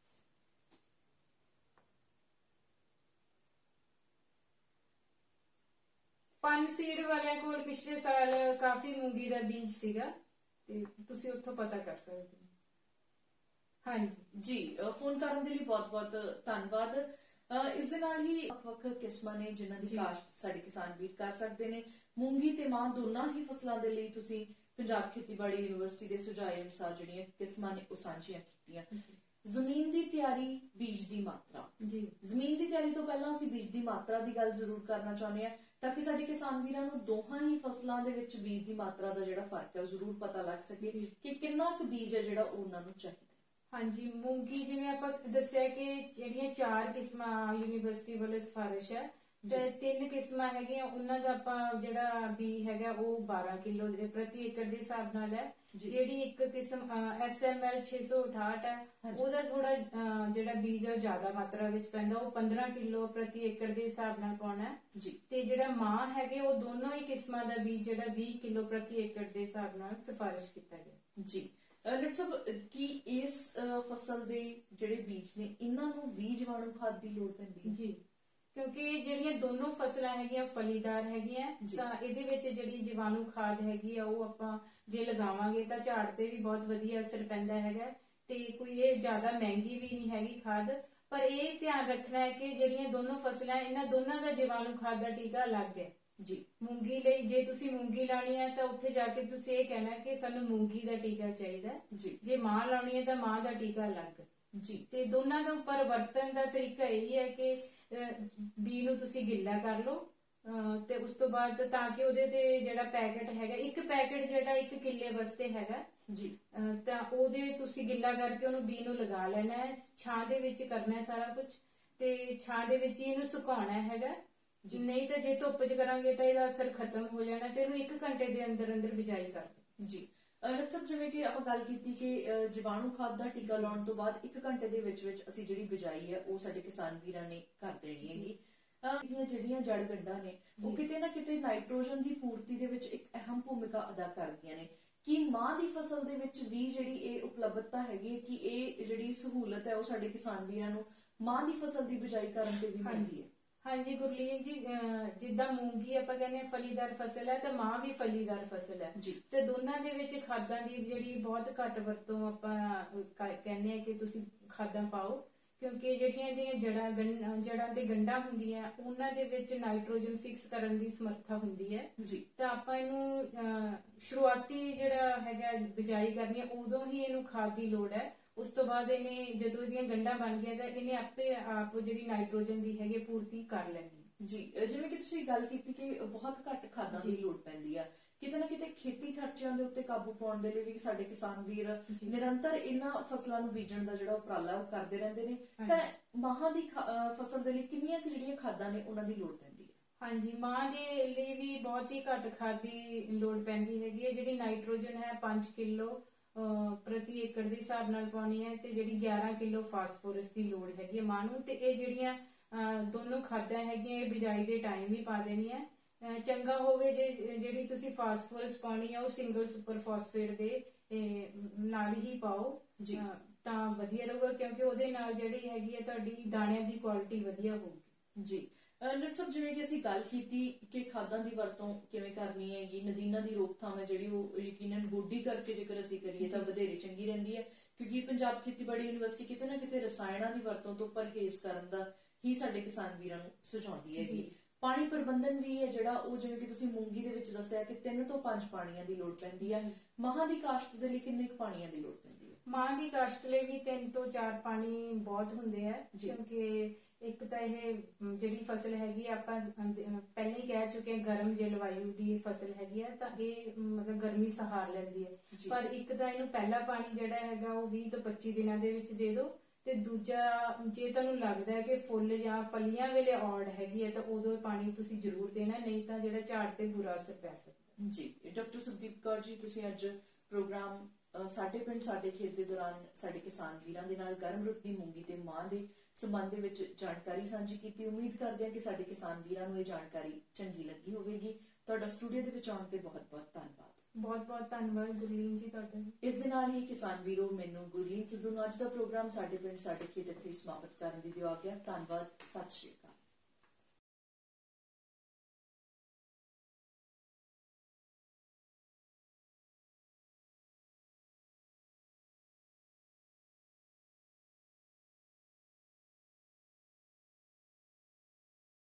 ਪੰਜ ਸੀਡ ਵਾਲਿਆਂ ਕੋਲ ਪਿਛਲੇ ਸਾਲ ਕਾਫੀ ਮੂੰਗੀ ਦਾ ਬੀਜ ਸੀਗਾ ਤੇ ਤੁਸੀਂ ਉੱਥੋਂ ਪਤਾ ਕਰ ਸਕਦੇ ਹੋ। ਹਾਂਜੀ ਜੀ ਫੋਨ ਕਰਨ ਦੇ ਲਈ ਬਹੁਤ-ਬਹੁਤ ਧੰਨਵਾਦ। ਅਹ ਇਸ ਦੇ ਨਾਲ ਹੀ ਵੱਖ-ਵੱਖ ਕਿਸਮਾਂ ਨੇ ਜਿਨ੍ਹਾਂ ਦੀ ਜੀ। ਕਾਸ਼ਤ ਸਾਡੇ ਕਿਸਾਨ ਵੀਰ ਕਰ ਸਕਦੇ ਨੇ। ਮੂੰਗੀ ਤੇ ਮਾਂ ਦੋਨਾਂ ਹੀ ਫਸਲਾਂ ਦੇ ਲਈ ਤੁਸੀਂ ਪੰਜਾਬ ਖੇਤੀਬਾੜੀ ਯੂਨੀਵਰਸਿਟੀ ਦੇ ਸੁਝਾਅ ਅਨੁਸਾਰ ਜਿਹੜੀਆਂ ਕਿਸਮਾਂ ਨੇ ਉਹ ਸਾਂਝੀਆਂ ਕੀਤੀਆਂ। ਜ਼ਮੀਨ ਦੀ ਤਿਆਰੀ, ਬੀਜ ਦੀ ਮਾਤਰਾ। ਜੀ ਜ਼ਮੀਨ ਦੀ ਤਿਆਰੀ ਤੋਂ ਪਹਿਲਾਂ ਅਸੀਂ ਬੀਜ ਦੀ ਮਾਤਰਾ ਦੀ ਗੱਲ ਜ਼ਰੂਰ ਕਰਨਾ ਚਾਹੁੰਦੇ ਹਾਂ ਤਾਂ ਕਿ ਸਾਡੇ ਕਿਸਾਨ ਵੀਰਾਂ ਨੂੰ ਦੋਹਾਂ ਹੀ ਫਸਲਾਂ ਦੇ ਵਿੱਚ ਬੀਜ ਦੀ ਮਾਤਰਾ ਦਾ ਜਿਹੜਾ ਫਰਕ ਹੈ ਉਹ ਜ਼ਰੂਰ ਪਤਾ ਲੱਗ ਸਕੇ ਜੀ। ਕਿ ਕਿੰਨਾ ਕੁ ਬੀਜ ਹੈ ਜਿਹੜਾ ਉਹਨਾਂ ਨੂੰ ਚਾਹੀਦਾ। ਹਾਂਜੀ, ਮੂੰਗੀ ਜਿਵੇਂ ਆਪਾਂ ਦੱਸਿਆ ਕਿ ਜਿਹੜੀਆਂ ਚਾਰ ਕਿਸਮਾਂ ਯੂਨੀਵਰਸਿਟੀ ਵੱਲੋਂ ਸਿਫਾਰਿਸ਼ ਹੈ ਤੇ ਤਿੰਨ ਕਿਸਮਾਂ ਹੈਗੀਆਂ ਉਹਨਾਂ ਦਾ ਆਪਾਂ ਜਿਹੜਾ ਬੀ ਹੈਗਾ ਉਹ ਬਾਰਾਂ ਕਿਲੋ ਪ੍ਰਤੀ ਏਕੜ ਦੇ ਹਿਸਾਬ ਨਾਲ ਹੈ। ਜੀ। ਜਿਹੜੀ ਇੱਕ ਕਿਸਮ ਐਸ ਐਮ ਐਲ ਛੇ ਸੌ ਅਠਾਹਠ ਹੈ ਹਾਂਜੀ। ਉਹਦਾ ਥੋੜਾ ਜਿਹੜਾ ਬੀਜ ਹੈ ਉਹ ਜ਼ਿਆਦਾ ਮਾਤਰਾ ਵਿੱਚ ਪੈਂਦਾ, ਉਹ ਪੰਦਰਾਂ ਕਿਲੋ ਪ੍ਰਤੀ ਏਕੜ ਦੇ ਹਿਸਾਬ ਨਾਲ ਪਾਉਣਾ ਹੈ। ਜੀ ਤੇ ਜਿਹੜਾ ਮਾਂ ਹੈਗੇ ਉਹ ਦੋਨੋਂ ਹੀ ਕਿਸਮਾਂ ਦਾ ਬੀਜ ਜਿਹੜਾ ਵੀਹ ਕਿਲੋ ਪ੍ਰਤੀ ਏਕੜ ਦੇ ਹਿਸਾਬ ਨਾਲ ਸਿਫਾਰਿਸ਼ ਕੀਤਾ ਗਿਆ। ਜੀ ਡਾਕਟਰ ਸਾਹਿਬ, ਕੀ ਇਸ ਅਹ, ਫਸਲ ਦੇ ਜਿਹੜੇ ਬੀਜ ਨੇ ਇਹਨਾਂ ਨੂੰ ਵੀ ਜੀਵਾਣੂ ਖਾਦ ਦੀ ਲੋੜ ਪੈਂਦੀ ਹੈ? ਜੀ, ਕਿਉਂਕਿ ਜਿਹੜੀਆਂ ਦੋਨੋਂ ਫਸਲਾਂ ਹੈਗੀਆਂ ਫਲੀਦਾਰ ਹੈਗੀਆਂ ਜੀ। ਤਾਂ ਇਹਦੇ ਵਿੱਚ ਜਿਹੜੀ ਜੀਵਾਣੂ ਖਾਦ ਹੈਗੀ ਆ ਉਹ ਆਪਾਂ ਜੇ ਲਗਾਵਾਂਗੇ ਤਾਂ ਝਾੜ ਤੇ ਵੀ ਬਹੁਤ ਵਧੀਆ ਅਸਰ ਪੈਂਦਾ ਹੈਗਾ ਤੇ ਕੋਈ ਇਹ ਜ਼ਿਆਦਾ ਮਹਿੰਗੀ ਵੀ ਨਹੀਂ ਹੈਗੀ ਖਾਦ। ਪਰ ਇਹ ਧਿਆਨ ਰੱਖਣਾ ਹੈ ਕਿ ਜਿਹੜੀਆਂ ਦੋਨੋਂ ਫਸਲਾਂ ਇਹਨਾਂ ਦੋਨਾਂ ਦਾ ਜੀਵਾਣੂ ਖਾਦ ਦਾ ਟੀਕਾ ਅਲੱਗ ਹੈ। जी ਮੂੰਗੀ ਲਈ ਜੇ ਤੁਸੀਂ ਮੂੰਗੀ ਲਾਣੀ ਹੈ ਤਾਂ ਉੱਥੇ ਜਾ ਕੇ ਤੁਸੀਂ ਇਹ ਕਹਿਣਾ ਕਿ ਸਾਨੂੰ ਮੂੰਗੀ ਦਾ ਟੀਕਾ ਚਾਹੀਦਾ ਹੈ। ਜੀ ਜੇ ਮਾਂ ਲਾਉਣੀ ਹੈ ਤਾਂ ਮਾਂ ਦਾ ਟੀਕਾ ਅਲੱਗ। ਜੀ ਤੇ ਦੋਨਾਂ ਦੇ ਉੱਪਰ ਵਰਤਣ ਦਾ ਤਰੀਕਾ ਇਹੀ ਹੈ ਕਿ ਅਹ, ਬੀ ਨੂੰ ਤੁਸੀਂ ਗਿੱਲਾ ਕਰ ਲਓ ਅਹ, ਤੇ ਉਸ ਤੋਂ ਬਾਅਦ ਤਾਂ ਕਿ ਉਹਦੇ ਤੇ ਜਿਹੜਾ ਪੈਕੇਟ ਹੈਗਾ, ਇੱਕ ਪੈਕੇਟ ਜਿਹੜਾ ਇੱਕ ਕਿੱਲੇ ਵਾਸਤੇ ਹੈਗਾ ਜੀ ਅਹ, ਤਾਂ ਉਹਦੇ ਤੁਸੀਂ ਗਿੱਲਾ ਕਰਕੇ ਉਹਨੂੰ ਬੀ ਨੂੰ ਲਗਾ ਲੈਣਾ ਹੈ। ਛਾਂ ਦੇ ਵਿੱਚ ਕਰਨਾ ਹੈ ਸਾਰਾ ਕੁਝ, ਤੇ ਛਾਂ ਦੇ ਵਿੱਚ ਹੀ ਇਹਨੂੰ ਸੁਕਾਉਣਾ ਹੈਗਾ। ਨਹੀਂ ਤਾਂ ਜੇ ਧੁੱਪ 'ਚ ਕਰਾਂਗੇ ਤਾਂ ਇਹਦਾ ਅਸਰ ਖਤਮ ਹੋ ਜਾਣਾ, ਤੇ ਇਹਨੂੰ ਇੱਕ ਘੰਟੇ ਦੇ ਅੰਦਰ ਅੰਦਰ ਬਿਜਾਈ ਕਰ ਦਿਓ। ਜੀ ਡਾਕਟਰ ਸਾਹਿਬ, ਜਿਵੇਂ ਕਿ ਆਪਾਂ ਗੱਲ ਕੀਤੀ ਕਿ ਅਹ, ਜੀਵਾਣੂ ਖਾਦ ਦਾ ਟੀਕਾ ਲਾਉਣ ਤੋਂ ਬਾਅਦ ਇੱਕ ਘੰਟੇ ਦੇ ਵਿੱਚ ਵਿੱਚ ਅਸੀਂ ਜਿਹੜੀ ਬਿਜਾਈ ਹੈ ਉਹ ਸਾਡੇ ਕਿਸਾਨ ਵੀਰਾਂ ਨੇ ਕਰ ਦੇਣੀ ਹੈਗੀ। ਅਹ, ਦੀਆਂ ਜਿਹੜੀਆਂ ਜੜ ਗੰਢਾਂ ਨੇ ਉਹ ਕਿਤੇ ਨਾ ਕਿਤੇ ਨਾਈਟ੍ਰੋਜਨ ਦੀ ਪੂਰਤੀ ਦੇ ਵਿੱਚ ਇੱਕ ਅਹਿਮ ਭੂਮਿਕਾ ਅਦਾ ਕਰਦੀਆਂ ਨੇ। ਕਿ ਮਾਂ ਦੀ ਫਸਲ ਦੇ ਵਿੱਚ ਵੀ ਜਿਹੜੀ ਇਹ ਉਪਲਬਧਤਾ ਹੈਗੀ ਹੈ ਕਿ ਇਹ ਜਿਹੜੀ ਸਹੂਲਤ ਹੈ ਉਹ ਸਾਡੇ ਕਿਸਾਨ ਵੀਰਾਂ ਨੂੰ ਮਾਂ ਦੀ ਫਸਲ ਦੀ ਬਿਜਾਈ ਕਰਨ ਤੇ ਵੀ ਮਿਲਦੀ ਹੈ? ਹਾਂਜੀ ਗੁਰਲੀਨ ਜੀ, ਅਹ ਜਿੱਦਾਂ ਮੂੰਗੀ ਆਪਾਂ ਕਹਿੰਦੇ ਹਾਂ ਫਲੀਦਾਰ ਫਸਲ ਹੈ, ਤੇ ਮਾਂ ਵੀ ਫਲੀਦਾਰ ਫਸਲ ਹੈ ਜੀ। ਤੇ ਦੋਨਾਂ ਦੇ ਵਿੱਚ ਖਾਦਾਂ ਦੀ ਜਿਹੜੀ ਬਹੁਤ ਘੱਟ ਵਰਤੋਂ ਆਪਾਂ ਕ- ਕਹਿੰਦੇ ਆ ਕਿ ਤੁਸੀਂ ਖਾਦਾਂ ਪਾਓ, ਕਿਉਂਕਿ ਜਿਹੜੀਆਂ ਇਹਦੀਆਂ ਜੜਾਂ ਗੰ- ਜੜਾਂ ਤੇ ਗੰਢਾਂ ਹੁੰਦੀਆਂ ਉਹਨਾਂ ਦੇ ਵਿੱਚ ਨਾਈਟ੍ਰੋਜਨ ਫਿਕਸ ਕਰਨ ਦੀ ਸਮਰੱਥਾ ਹੁੰਦੀ ਹੈ। ਜੀ ਤਾਂ ਆਪਾਂ ਇਹਨੂੰ ਅਹ, ਸ਼ੁਰੂਆਤੀ ਜਿਹੜਾ ਹੈਗਾ ਬਿਜਾਈ ਕਰਨੀ ਹੈ ਉਦੋਂ ਹੀ ਇਹਨੂੰ ਖਾਦ ਦੀ ਲੋੜ ਹੈ। ਉਸ ਤੋਂ ਬਾਅਦ ਇਹਨੇ ਜਦੋਂ ਇਹਦੀਆਂ ਗੰਢਾਂ ਬਣ ਗਿਆ ਤਾਂ ਇਹਨੇ ਆਪੇ ਆਪ ਜਿਹੜੀ ਨਾਈਟ੍ਰੋਜਨ ਦੀ ਹੈਗੀ ਪੂਰਤੀ ਕਰ ਲੈਣੀ। ਜੀ ਅਹ ਜਿਵੇਂ ਕਿ ਤੁਸੀਂ ਗੱਲ ਕੀਤੀ ਕਿ ਬਹੁਤ ਘੱਟ ਖਾਦਾਂ ਦੀ ਲੋੜ ਪੈਂਦੀ ਆ, ਕਿਤੇ ਨਾ ਕਿਤੇ ਖੇਤੀ ਖਰਚਿਆਂ ਦੇ ਉੱਤੇ ਕਾਬੂ ਪਾਉਣ ਦੇ ਲਈ ਵੀ ਸਾਡੇ ਕਿਸਾਨ ਵੀਰ ਨਿਰੰਤਰ ਇਹਨਾਂ ਫਸਲਾਂ ਨੂੰ ਬੀਜਣ ਦਾ ਜਿਹੜਾ ਉਪਰਾਲਾ ਉਹ ਕਰਦੇ ਰਹਿੰਦੇ ਨੇ। ਤਾਂ ਮਾਹਾਂ ਦੀ ਖਾ- ਅਹ ਫਸਲ ਦੇ ਲਈ ਕਿੰਨੀਆਂ ਕੁ ਜਿਹੜੀਆਂ ਖਾਦਾਂ ਨੇ ਉਹਨਾਂ ਦੀ ਲੋੜ ਪੈਂਦੀ ਹੈ? ਹਾਂਜੀ, ਮਾਂ ਦੇ ਲਈ ਵੀ ਬਹੁਤ ਹੀ ਘੱਟ ਖਾਦ ਦੀ ਲੋੜ ਪੈਂਦੀ ਹੈਗੀ ਹੈ। ਜਿਹੜੀ ਨਾਈਟ੍ਰੋਜਨ ਹੈ ਪੰਜ ਕਿਲੋ ਪ੍ਰਤੀ ਏਕੜ ਦੇ ਹਿਸਾਬ ਨਾਲ ਪਾਉਣੀ ਹੈ, ਤੇ ਜਿਹੜੀ ਗਿਆਰਾਂ ਕਿਲੋ ਫਾਸਫੋਰਸ ਦੀ ਲੋੜ ਹੈਗੀ ਹੈ ਮਾਂ ਨੂੰ। ਤੇ ਇਹ ਜਿਹੜੀਆਂ ਅਹ, ਦੋਨੋਂ ਖਾਦਾਂ ਹੈਗੀਆਂ ਇਹ ਬਿਜਾਈ ਦੇ ਟਾਈਮ ਹੀ ਪਾ ਦੇਣੀ ਹੈ। ਅਹ, ਚੰਗਾ ਹੋਵੇ ਜੇ ਜਿਹੜੀ ਤੁਸੀਂ ਫਾਸਫੋਰਸ ਪਾਉਣੀ ਹੈ ਉਹ ਸਿੰਗਲ ਸੁਪਰ ਫਾਸਫੇਟ ਦੇ ਅਹ, ਨਾਲ ਹੀ ਪਾਓ ਜੀ। ਅਹ, ਤਾਂ ਵਧੀਆ ਰਹੂਗਾ, ਕਿਉਂਕਿ ਉਹਦੇ ਨਾਲ ਜਿਹੜੀ ਹੈਗੀ ਹੈ ਤੁਹਾਡੀ ਦਾਣਿਆਂ ਦੀ ਕੁਆਲਿਟੀ ਵਧੀਆ ਹੋਊਗੀ। ਜੀ ਡਾਕਟਰ ਸਾਹਿਬ, ਜਿਵੇਂ ਕਿ ਅਸੀਂ ਗੱਲ ਕੀਤੀ ਕਿ ਖਾਦਾਂ ਦੀ ਵਰਤੋਂ ਕਿਵੇਂ ਕਰਨੀ ਹੈਗੀ, ਨਦੀਨਾਂ ਦੀ ਰੋਕਥਾਮ ਹੈ ਜਿਹੜੀ ਉਹ ਯਕੀਨਨ ਗੋਡੀ ਕਰਕੇ ਜੇਕਰ ਅਸੀਂ ਕਰੀਏ ਤਾਂ ਵਧੇਰੇ ਚੰਗੀ ਰਹਿੰਦੀ ਹੈ, ਕਿਉਂਕਿ ਪੰਜਾਬ ਖੇਤੀਬਾੜੀ ਯੂਨੀਵਰਸਿਟੀ ਕਿਤੇ ਨਾ ਕਿਤੇ ਰਸਾਇਣਾਂ ਦੀ ਵਰਤੋਂ ਤੋਂ ਪਰਹੇਜ਼ ਕਰਨ ਦਾ ਹੀ ਸਾਡੇ ਕਿਸਾਨ ਵੀਰਾਂ ਨੂੰ ਸੁਝਾਉਂਦੀ ਹੈਗੀ। ਪਾਣੀ ਪ੍ਰਬੰਧਨ ਵੀ ਹੈ ਜਿਹੜਾ ਉਹ, ਜਿਵੇਂ ਕਿ ਤੁਸੀਂ ਮੂੰਗੀ ਦੇ ਵਿੱਚ ਦੱਸਿਆ ਕਿ ਤਿੰਨ ਤੋਂ ਪੰਜ ਪਾਣੀਆਂ ਦੀ ਲੋੜ ਪੈਂਦੀ ਹੈ। ਮਾਹਾਂ ਦੀ ਕਾਸ਼ਤ ਦੇ ਲਈ ਕਿੰਨੇ ਕੁ ਪਾਣੀਆਂ ਦੀ ਲੋੜ ਪੈਂਦੀ ਹੈ? ਮਾਂ ਦੀ ਕਾਸ਼ਤ ਲਈ ਵੀ ਤਿੰਨ ਤੋਂ ਚਾਰ ਪਾਣੀ ਬਹੁਤ ਹੁੰਦੇ ਆ, ਕਿਉਂਕਿ ਇੱਕ ਤਾਂ ਇਹ ਜਿਹੜੀ ਫਸਲ ਹੈਗੀ ਆਪਾਂ ਪਹਿਲਾਂ ਹੀ ਕਹਿ ਚੁੱਕੇ ਹਾਂ ਗਰਮ ਜਲਵਾਯੂ ਦੀ ਫਸਲ ਹੈਗੀ ਆ, ਤਾਂ ਇਹ ਮਤਲਬ ਗਰਮੀ ਸਹਾਰ ਲੈਂਦੀ ਹੈ। ਪਰ ਇੱਕ ਤਾਂ ਇਹਨੂੰ ਪਹਿਲਾ ਪਾਣੀ ਜਿਹੜਾ ਹੈਗਾ ਉਹ ਵੀਹ ਤੋਂ ਪੱਚੀ ਦਿਨਾਂ ਦੇ ਵਿੱਚ ਦੇ ਦਿਓ, ਤੇ ਦੂਜਾ ਜੇ ਤੁਹਾਨੂੰ ਲੱਗਦਾ ਹੈ ਕਿ ਫੁੱਲ ਜਾਂ ਫਲੀਆਂ ਵੇਲੇ ਔੜ ਹੈਗੀ ਹੈ ਤਾਂ ਉਦੋਂ ਪਾਣੀ ਤੁਸੀਂ ਜ਼ਰੂਰ ਦੇਣਾ, ਨਹੀਂ ਤਾਂ ਜਿਹੜਾ ਝਾੜ ਤੇ ਬੁਰਾ ਅਸਰ ਪੈ ਸਕਦਾ। ਜੀ ਡਾਕਟਰ ਸੁਖਦੀਪ ਕੌਰ ਜੀ, ਤੁਸੀਂ ਅੱਜ ਪ੍ਰੋਗਰਾਮ ਅਹ, ਸਾਡੇ ਪਿੰਡ ਸਾਡੇ ਖੇਤ ਦੇ ਦੌਰਾਨ ਸਾਡੇ ਕਿਸਾਨ ਵੀਰਾਂ ਦੇ ਨਾਲ ਗਰਮ ਰੁੱਤ ਦੀ ਮੂੰਗੀ ਤੇ ਮਾਂ ਦੇ ਸੰਬੰਧ ਦੇ ਵਿੱਚ ਜਾਣਕਾਰੀ ਸਾਂਝੀ ਕੀਤੀ। ਉਮੀਦ ਕਰਦੇ ਹਾਂ ਕਿ ਸਾਡੇ ਕਿਸਾਨ ਵੀਰਾਂ ਨੂੰ ਇਹ ਜਾਣਕਾਰੀ ਚੰਗੀ ਲੱਗੀ ਹੋਵੇਗੀ। ਤੁਹਾਡਾ ਸਟੂਡੀਓ ਦੇ ਵਿੱਚ ਆਉਣ ਤੇ ਬਹੁਤ ਬਹੁਤ ਧੰਨਵਾਦ। ਬਹੁਤ ਬਹੁਤ ਧੰਨਵਾਦ ਗੁਰਲੀਨ ਜੀ ਤੁਹਾਡਾ। ਇਸ ਦੇ ਨਾਲ ਹੀ ਕਿਸਾਨ ਵੀਰੋ, ਮੈਨੂੰ ਗੁਰਲੀਨ ਸਿੱਧੂ ਨੂੰ ਅੱਜ ਦਾ ਪ੍ਰੋਗਰਾਮ ਸਾਡੇ ਪਿੰਡ ਸਾਡੇ ਖੇਤ ਇੱਥੇ ਸਮਾਪਤ ਕਰਨ ਦੀ ਦਿਓ ਆਗਿਆ। ਧੰਨਵਾਦ, ਸਤਿ ਸ਼੍ਰੀ ਅਕਾਲ।